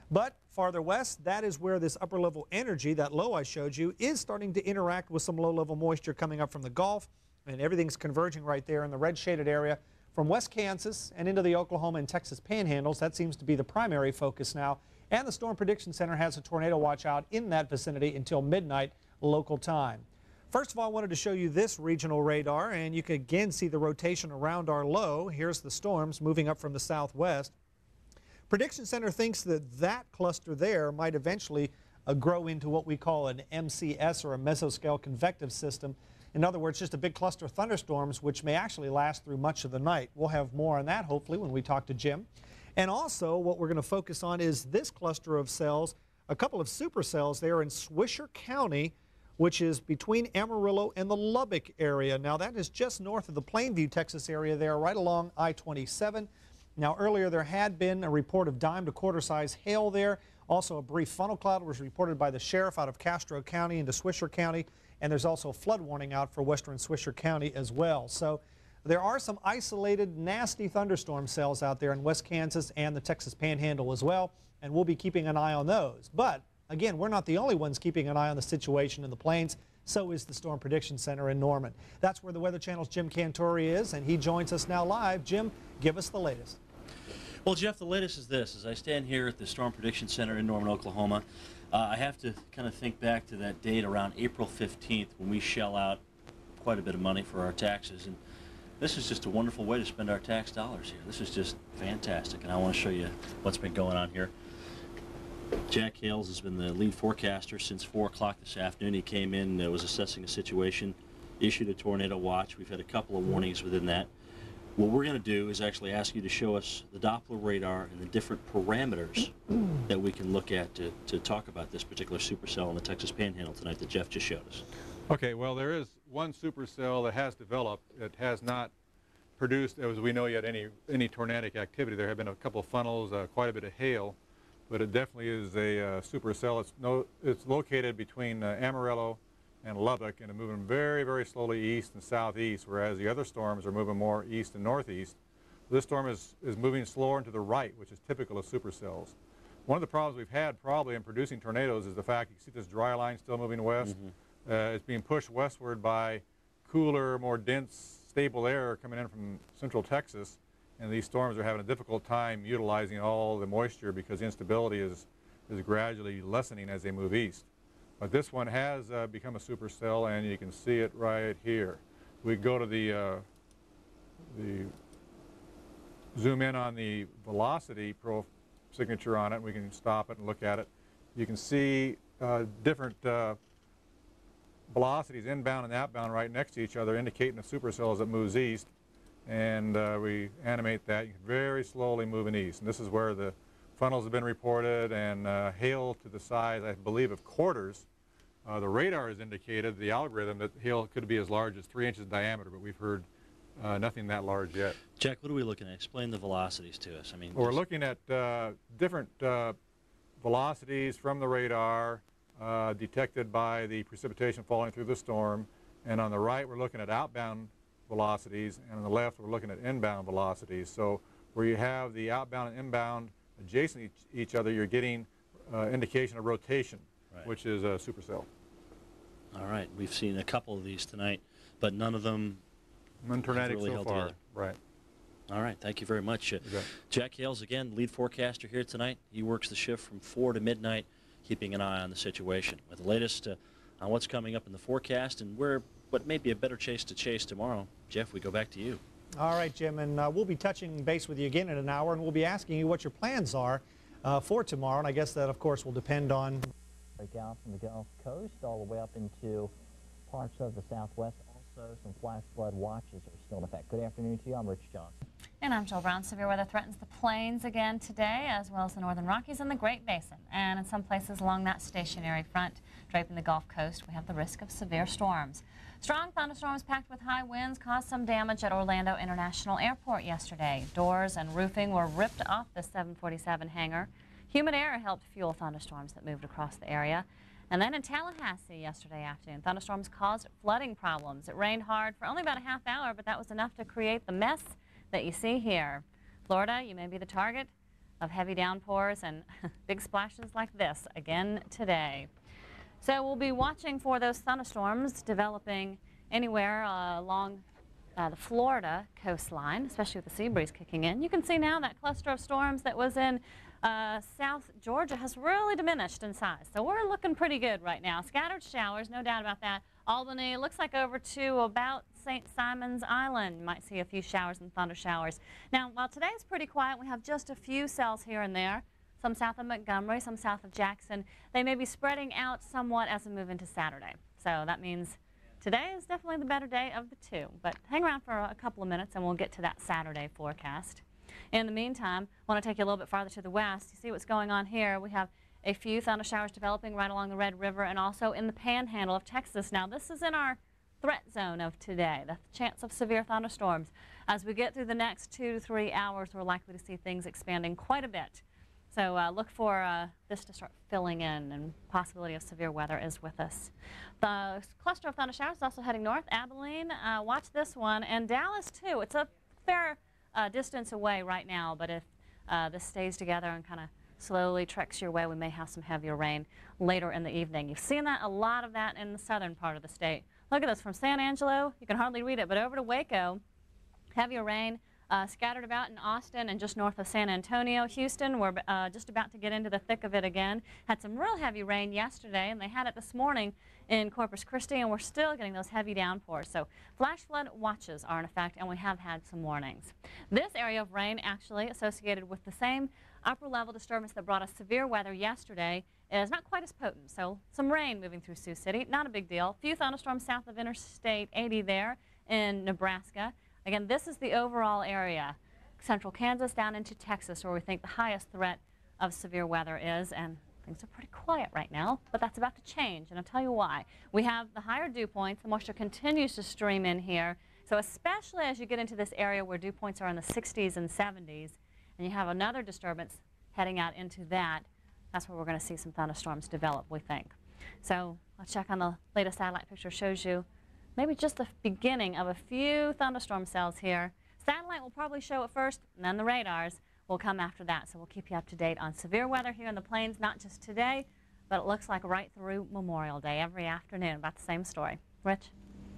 But farther west, that is where this upper level energy, that low I showed you, is starting to interact with some low level moisture coming up from the Gulf, and everything's converging right there in the red shaded area from West Kansas and into the Oklahoma and Texas panhandles. That seems to be the primary focus now, and the Storm Prediction Center has a tornado watch out in that vicinity until midnight local time. First of all, I wanted to show you this regional radar, and you can again see the rotation around our low. Here's the storms moving up from the southwest. Prediction Center thinks that that cluster there might eventually grow into what we call an MCS, or a mesoscale convective system. In other words, just a big cluster of thunderstorms which may actually last through much of the night. We'll have more on that hopefully when we talk to Jim. And also what we're going to focus on is this cluster of cells, a couple of supercells there in Swisher County, which is between Amarillo and the Lubbock area. Now that is just north of the Plainview, Texas area there, right along I-27. Now earlier there had been a report of dime to quarter size hail there. Also a brief funnel cloud was reported by the sheriff out of Castro County into Swisher County, and there's also a flood warning out for western Swisher County as well. So there are some isolated nasty thunderstorm cells out there in West Kansas and the Texas Panhandle as well, and we'll be keeping an eye on those. But again, we're not the only ones keeping an eye on the situation in the plains. So is the Storm Prediction Center in Norman. That's where the Weather Channel's Jim Cantore is, and he joins us now live. Jim, give us the latest. Well, Jeff, the latest is this. As I stand here at the Storm Prediction Center in Norman, Oklahoma, I have to kind of think back to that date around April 15th when we shell out quite a bit of money for our taxes. And this is just a wonderful way to spend our tax dollars here. This is just fantastic, and I want to show you what's been going on here. Jack Hales has been the lead forecaster since 4 o'clock this afternoon. He came in, was assessing a situation, issued a tornado watch. We've had a couple of warnings within that. What we're going to do is actually ask you to show us the Doppler radar and the different parameters that we can look at to talk about this particular supercell in the Texas Panhandle tonight that Jeff just showed us. Okay, well, there is one supercell that has developed. It has not produced, as we know yet, any tornadic activity. There have been a couple of funnels, quite a bit of hail, but it definitely is a supercell. It's located between Amarillo and Lubbock, and it's moving very, very slowly east and southeast, whereas the other storms are moving more east and northeast. This storm is moving slower and to the right, which is typical of supercells. One of the problems we've had probably in producing tornadoes is the fact you see this dry line still moving west. It's being pushed westward by cooler, more dense, stable air coming in from central Texas, and these storms are having a difficult time utilizing all the moisture because the instability is gradually lessening as they move east. But this one has become a supercell, and you can see it right here. We go to the zoom in on the velocity signature on it. We can stop it and look at it. You can see different velocities, inbound and outbound, right next to each other, indicating a supercell as it moves east. And we animate that. You can very slowly moving east. And this is where the funnels have been reported, and hail to the size, I believe, of quarters. The radar has indicated, the algorithm, that hail could be as large as 3 inches diameter, but we've heard nothing that large yet. Jack, what are we looking at? Explain the velocities to us. I mean, well, we're looking at different velocities from the radar detected by the precipitation falling through the storm. And on the right, we're looking at outbound velocities, and on the left, we're looking at inbound velocities. So where you have the outbound and inbound adjacent each other, you're getting indication of rotation, which is a supercell. All right, we've seen a couple of these tonight, but none of them tornadic really so held far. together. Right. All right, thank you very much. Jack Hales, again, lead forecaster here tonight. He works the shift from 4 to midnight, keeping an eye on the situation. With the latest on what's coming up in the forecast and what may be a better chase to chase tomorrow, Jeff, we go back to you. All right, Jim, and we'll be touching base with you again in an hour, and we'll be asking you what your plans are for tomorrow, and I guess that, of course, will depend on... Break out from the Gulf Coast all the way up into parts of the Southwest. Also, some flash flood watches are still in effect. Good afternoon to you. I'm Rich Johnson. And I'm Jill Brown. Severe weather threatens the plains again today, as well as the northern Rockies and the Great Basin. And in some places along that stationary front, draping the Gulf Coast, we have the risk of severe storms. Strong thunderstorms packed with high winds caused some damage at Orlando International Airport yesterday. Doors and roofing were ripped off the 747 hangar. Humid air helped fuel thunderstorms that moved across the area. And then in Tallahassee yesterday afternoon, thunderstorms caused flooding problems. It rained hard for only about a half hour, but that was enough to create the mess that you see here. Florida, you may be the target of heavy downpours and big splashes like this again today. So we'll be watching for those thunderstorms developing anywhere along the Florida coastline, especially with the sea breeze kicking in. You can see now that cluster of storms that was in South Georgia has really diminished in size. So we're looking pretty good right now. Scattered showers, no doubt about that. Albany looks like over to about St. Simon's Island. You might see a few showers and thunder showers. Now, while today is pretty quiet, we have just a few cells here and there. Some south of Montgomery, some south of Jackson. They may be spreading out somewhat as we move into Saturday. So that means today is definitely the better day of the two. But hang around for a couple of minutes and we'll get to that Saturday forecast. In the meantime, I want to take you a little bit farther to the west. You see what's going on here. We have a few thunder showers developing right along the Red River and also in the panhandle of Texas. Now, this is in our threat zone of today, the chance of severe thunderstorms. As we get through the next 2 to 3 hours, we're likely to see things expanding quite a bit. So look for this to start filling in, and possibility of severe weather is with us. The cluster of thunder showers is also heading north. Abilene, watch this one, and Dallas too. It's a fair distance away right now, but if this stays together and kind of slowly treks your way, we may have some heavier rain later in the evening. You've seen that, a lot of that in the southern part of the state. Look at this from San Angelo. You can hardly read it, but over to Waco, heavier rain. Scattered about in Austin and just north of San Antonio. Houston, we're just about to get into the thick of it again. Had some real heavy rain yesterday, and they had it this morning in Corpus Christi, and we're still getting those heavy downpours. So flash flood watches are in effect, and we have had some warnings. This area of rain actually associated with the same upper level disturbance that brought us severe weather yesterday is not quite as potent. So some rain moving through Sioux City, not a big deal. A few thunderstorms south of Interstate 80 there in Nebraska. Again, this is the overall area, central Kansas down into Texas, where we think the highest threat of severe weather is, and things are pretty quiet right now, but that's about to change, and I'll tell you why. We have the higher dew points. The moisture continues to stream in here, so especially as you get into this area where dew points are in the 60s and 70s, and you have another disturbance heading out into that, that's where we're going to see some thunderstorms develop, we think. So let's check on the latest satellite picture. Shows you maybe just the beginning of a few thunderstorm cells here. Satellite will probably show it first, and then the radars will come after that. So we'll keep you up to date on severe weather here in the plains, not just today, but it looks like right through Memorial Day, every afternoon, about the same story. Rich?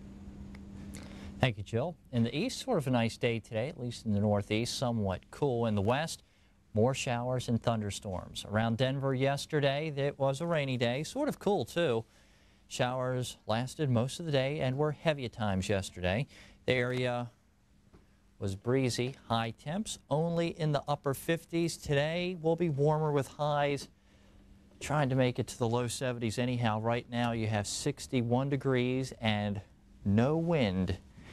Thank you, Jill. In the east, sort of a nice day today, at least in the northeast, somewhat cool. In the west, more showers and thunderstorms. Around Denver yesterday, it was a rainy day, sort of cool too. Showers lasted most of the day and were heavy at times yesterday. The area was breezy, high temps only in the upper 50s. Today will be warmer with highs trying to make it to the low 70s anyhow. Right now you have 61 degrees and no wind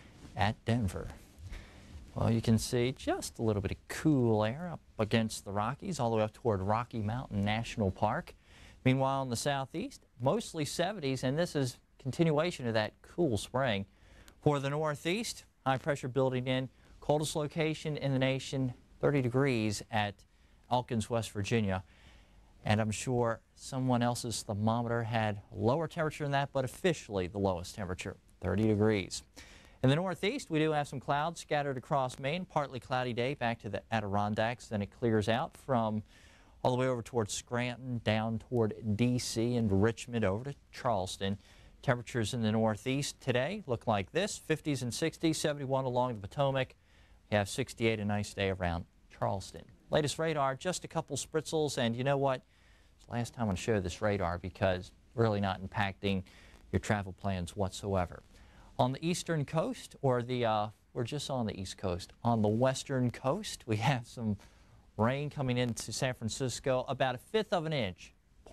at Denver. Well, you can see just a little bit of cool air up against the Rockies all the way up toward Rocky Mountain National Park. Meanwhile, in the southeast, mostly 70s, and this is continuation of that cool spring. For the northeast, high pressure building in, coldest location in the nation, 30 degrees at Elkins, West Virginia. And I'm sure someone else's thermometer had lower temperature than that, but officially the lowest temperature, 30 degrees. In the northeast, we do have some clouds scattered across Maine, partly cloudy day back to the Adirondacks, then it clears out from all the way over towards Scranton, down toward D.C. and Richmond, over to Charleston. Temperatures in the northeast today look like this, 50s and 60s, 71 along the Potomac. We have 68, a nice day around Charleston. Latest radar, just a couple spritzels, and you know what? It's the last time I'm going to show this radar because really not impacting your travel plans whatsoever. On the eastern coast, or we're just on the east coast. On the western coast, we have some rain coming into San Francisco, about a fifth of an inch,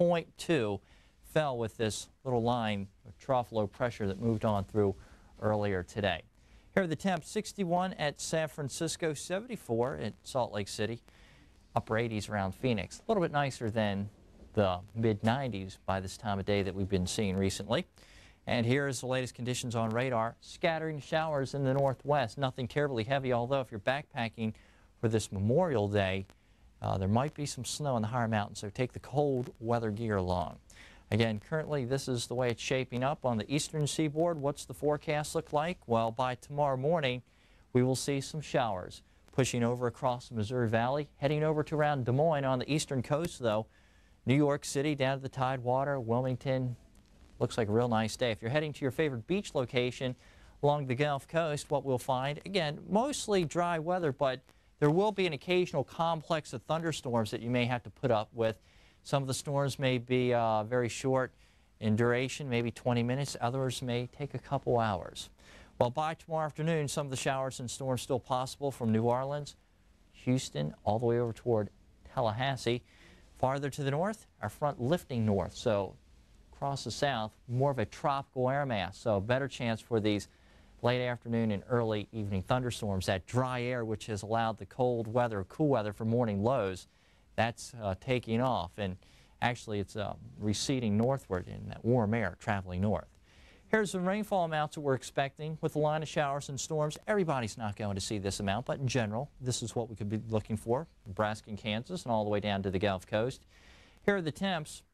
0.2, fell with this little line of trough low pressure that moved on through earlier today. Here are the temps, 61 at San Francisco, 74 at Salt Lake City, upper 80s around Phoenix. A little bit nicer than the mid-90s by this time of day that we've been seeing recently. And here is the latest conditions on radar. Scattering showers in the northwest, nothing terribly heavy, although if you're backpacking for this Memorial Day, there might be some snow in the higher mountains, so take the cold weather gear along. Again, currently this is the way it's shaping up on the eastern seaboard. What's the forecast look like? Well, by tomorrow morning, we will see some showers. pushing over across the Missouri Valley, heading over to around Des Moines on the eastern coast, though. New York City down to the Tidewater, Wilmington, looks like a real nice day. If you're heading to your favorite beach location along the Gulf Coast, what we'll find, again, mostly dry weather, but there will be an occasional complex of thunderstorms that you may have to put up with. Some of the storms may be very short in duration, maybe 20 minutes. Others may take a couple hours. Well, by tomorrow afternoon, some of the showers and storms still possible from New Orleans, Houston, all the way over toward Tallahassee. Farther to the north, our front lifting north. So across the south, more of a tropical air mass. So a better chance for these late afternoon and early evening thunderstorms. That dry air, which has allowed the cold weather, cool weather for morning lows, that's taking off. And actually, it's receding northward in that warm air traveling north. Here's the rainfall amounts that we're expecting with the line of showers and storms. Everybody's not going to see this amount, but in general, this is what we could be looking for. Nebraska and Kansas and all the way down to the Gulf Coast. Here are the temps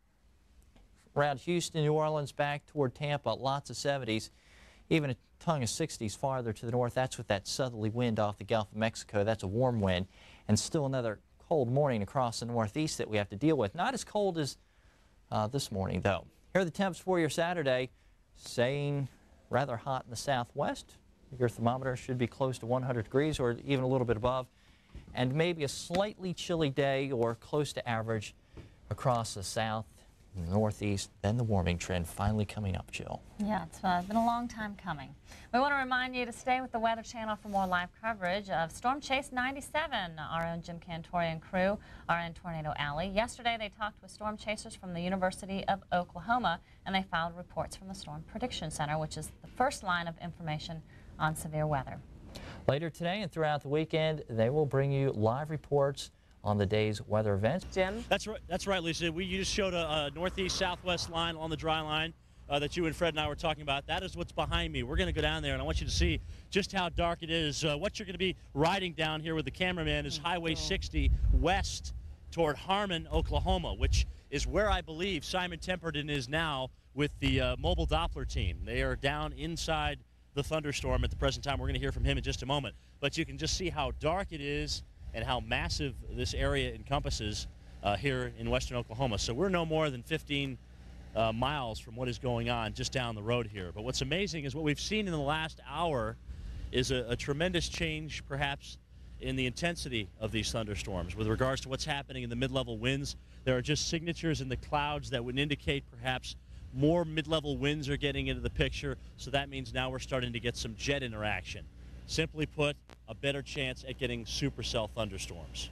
around Houston, New Orleans, back toward Tampa, lots of 70s, even a tongue of 60s farther to the north. That's with that southerly wind off the Gulf of Mexico. That's a warm wind, and still another cold morning across the northeast that we have to deal with. Not as cold as this morning, though. Here are the temps for your Saturday. Saying rather hot in the southwest. Your thermometer should be close to 100 degrees or even a little bit above. And maybe a slightly chilly day or close to average across the south, northeast, then the warming trend finally coming up, Jill. Yeah, it's been a long time coming. We want to remind you to stay with the Weather Channel for more live coverage of Storm Chase 97. Our own Jim Cantore and crew are in Tornado Alley. Yesterday, they talked with storm chasers from the University of Oklahoma, and they filed reports from the Storm Prediction Center, which is the first line of information on severe weather. Later today and throughout the weekend, they will bring you live reports on the day's weather events. Jim? That's right, Lisa. You just showed a northeast-southwest line on the dry line that you and Fred and I were talking about. That is what's behind me. We're going to go down there, and I want you to see just how dark it is. What you're going to be riding down here with the cameraman is Highway 60 west toward Harmon, Oklahoma, which is where I believe Simon Temperton is now with the mobile Doppler team. They are down inside the thunderstorm at the present time. We're going to hear from him in just a moment. But you can just see how dark it is and how massive this area encompasses here in western Oklahoma. So we're no more than 15 miles from what is going on just down the road here. But what's amazing is what we've seen in the last hour is a tremendous change, perhaps, in the intensity of these thunderstorms. With regards to what's happening in the mid-level winds, there are just signatures in the clouds that would indicate perhaps more mid-level winds are getting into the picture. So that means now we're starting to get some jet interaction. Simply put, a better chance at getting supercell thunderstorms.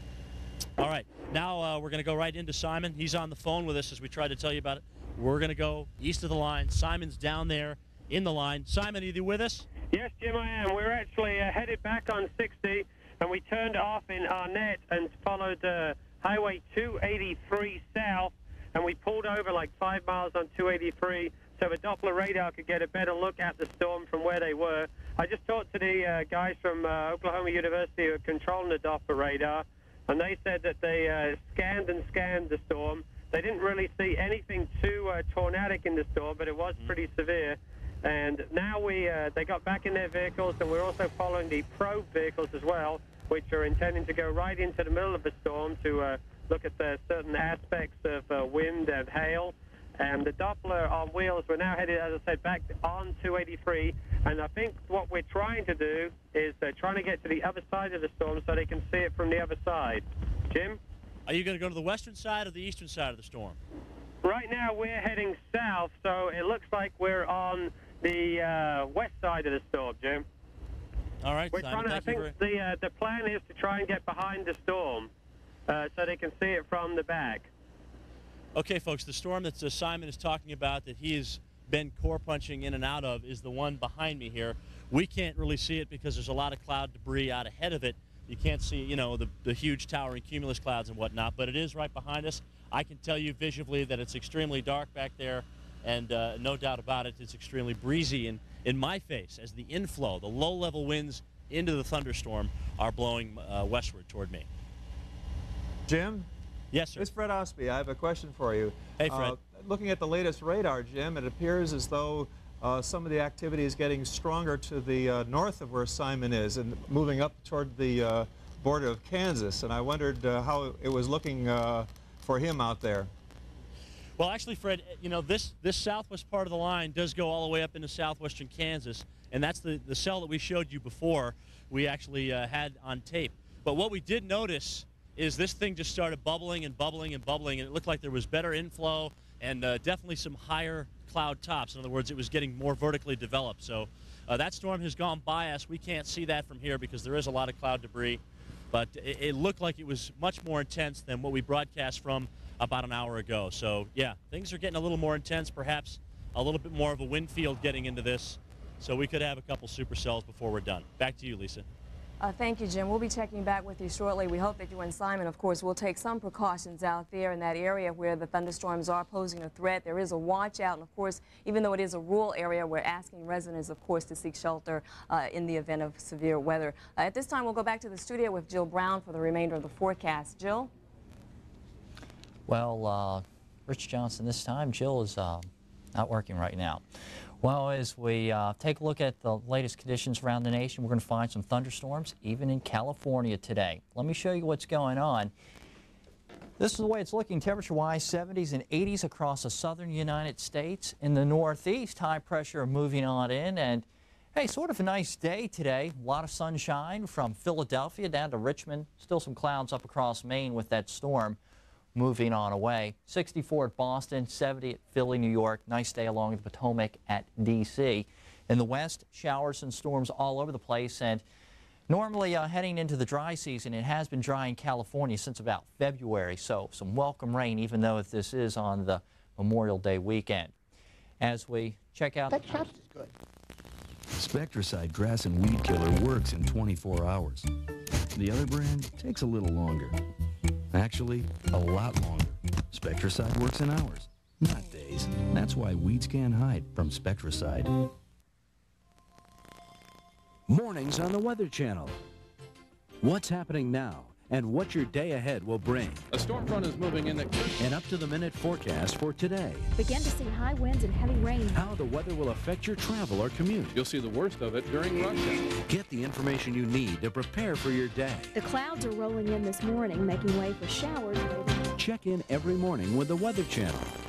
All right, now we're going to go right into Simon. He's on the phone with us as we try to tell you about it. We're going to go east of the line. Simon's down there in the line. Simon, are you with us? Yes, Jim, I am. We're actually headed back on 60, and we turned off in Arnett and followed Highway 283 south, and we pulled over like 5 miles on 283 so the Doppler radar could get a better look at the storm from where they were. I just talked to the guys from Oklahoma University who are controlling the Doppler radar, and they said that they scanned the storm. They didn't really see anything too tornadic in the storm, but it was pretty severe. And now they got back in their vehicles, and we're also following the probe vehicles as well, which are intending to go right into the middle of the storm to look at the certain aspects of wind and hail. And the Doppler on wheels, we're now headed, as I said, back on 283. And I think what we're trying to do is trying to get to the other side of the storm so they can see it from the other side. Jim? Are you going to go to the western side or the eastern side of the storm? Right now we're heading south, so it looks like we're on the west side of the storm, Jim. All right, Simon, I think the plan is to try and get behind the storm so they can see it from the back. Okay, folks, the storm that Simon is talking about that he has been core punching in and out of is the one behind me here. We can't really see it because there's a lot of cloud debris out ahead of it. You can't see, you know, the huge towering cumulus clouds and whatnot, but it is right behind us. I can tell you visually that it's extremely dark back there, and no doubt about it, it's extremely breezy in my face as the inflow, the low-level winds into the thunderstorm are blowing westward toward me. Jim? Yes, sir. It's Fred Ostby. I have a question for you. Hey, Fred. Looking at the latest radar, Jim, it appears as though some of the activity is getting stronger to the north of where Simon is and moving up toward the border of Kansas. And I wondered how it was looking for him out there. Well, actually, Fred, you know, this southwest part of the line does go all the way up into southwestern Kansas, and that's the cell that we showed you before we actually had on tape. But what we did notice is this thing just started bubbling and bubbling and bubbling, and it looked like there was better inflow and definitely some higher cloud tops. In other words, it was getting more vertically developed. So that storm has gone by us. We can't see that from here because there is a lot of cloud debris, but it looked like it was much more intense than what we broadcast from about an hour ago. So yeah, things are getting a little more intense, perhaps a little bit more of a wind field getting into this. So we could have a couple supercells before we're done. Back to you, Lisa. Thank you, Jim. We'll be checking back with you shortly. We hope that you and Simon, of course, will take some precautions out there in that area where the thunderstorms are posing a threat. There is a watch out, and of course, even though it is a rural area, we're asking residents, of course, to seek shelter in the event of severe weather. At this time, we'll go back to the studio with Jill Brown for the remainder of the forecast. Jill? Well, Rich Johnson, this time Jill is not working right now. Well, as we take a look at the latest conditions around the nation, we're going to find some thunderstorms, even in California today. Let me show you what's going on. This is the way it's looking temperature-wise, 70s and 80s across the southern United States. In the northeast, high pressure moving on in, and hey, sort of a nice day today. A lot of sunshine from Philadelphia down to Richmond. Still some clouds up across Maine with that storm moving on away. 64 at Boston, 70 at Philly, New York. Nice day along the Potomac at D.C. In the west, showers and storms all over the place, and normally heading into the dry season, it has been dry in California since about February, so some welcome rain, even though this is on the Memorial Day weekend. As we check out... That chops is good. Spectracide grass and weed killer works in 24 hours. The other brand takes a little longer. Actually, a lot longer. Spectracide works in hours, not days. That's why weeds can't hide from Spectracide. Mornings on the Weather Channel. What's happening now and what your day ahead will bring. A storm front is moving in. An up-to-the-minute forecast for today. Begin to see high winds and heavy rain. How the weather will affect your travel or commute. You'll see the worst of it during rush hour. Get the information you need to prepare for your day. The clouds are rolling in this morning, making way for showers. Check in every morning with the Weather Channel.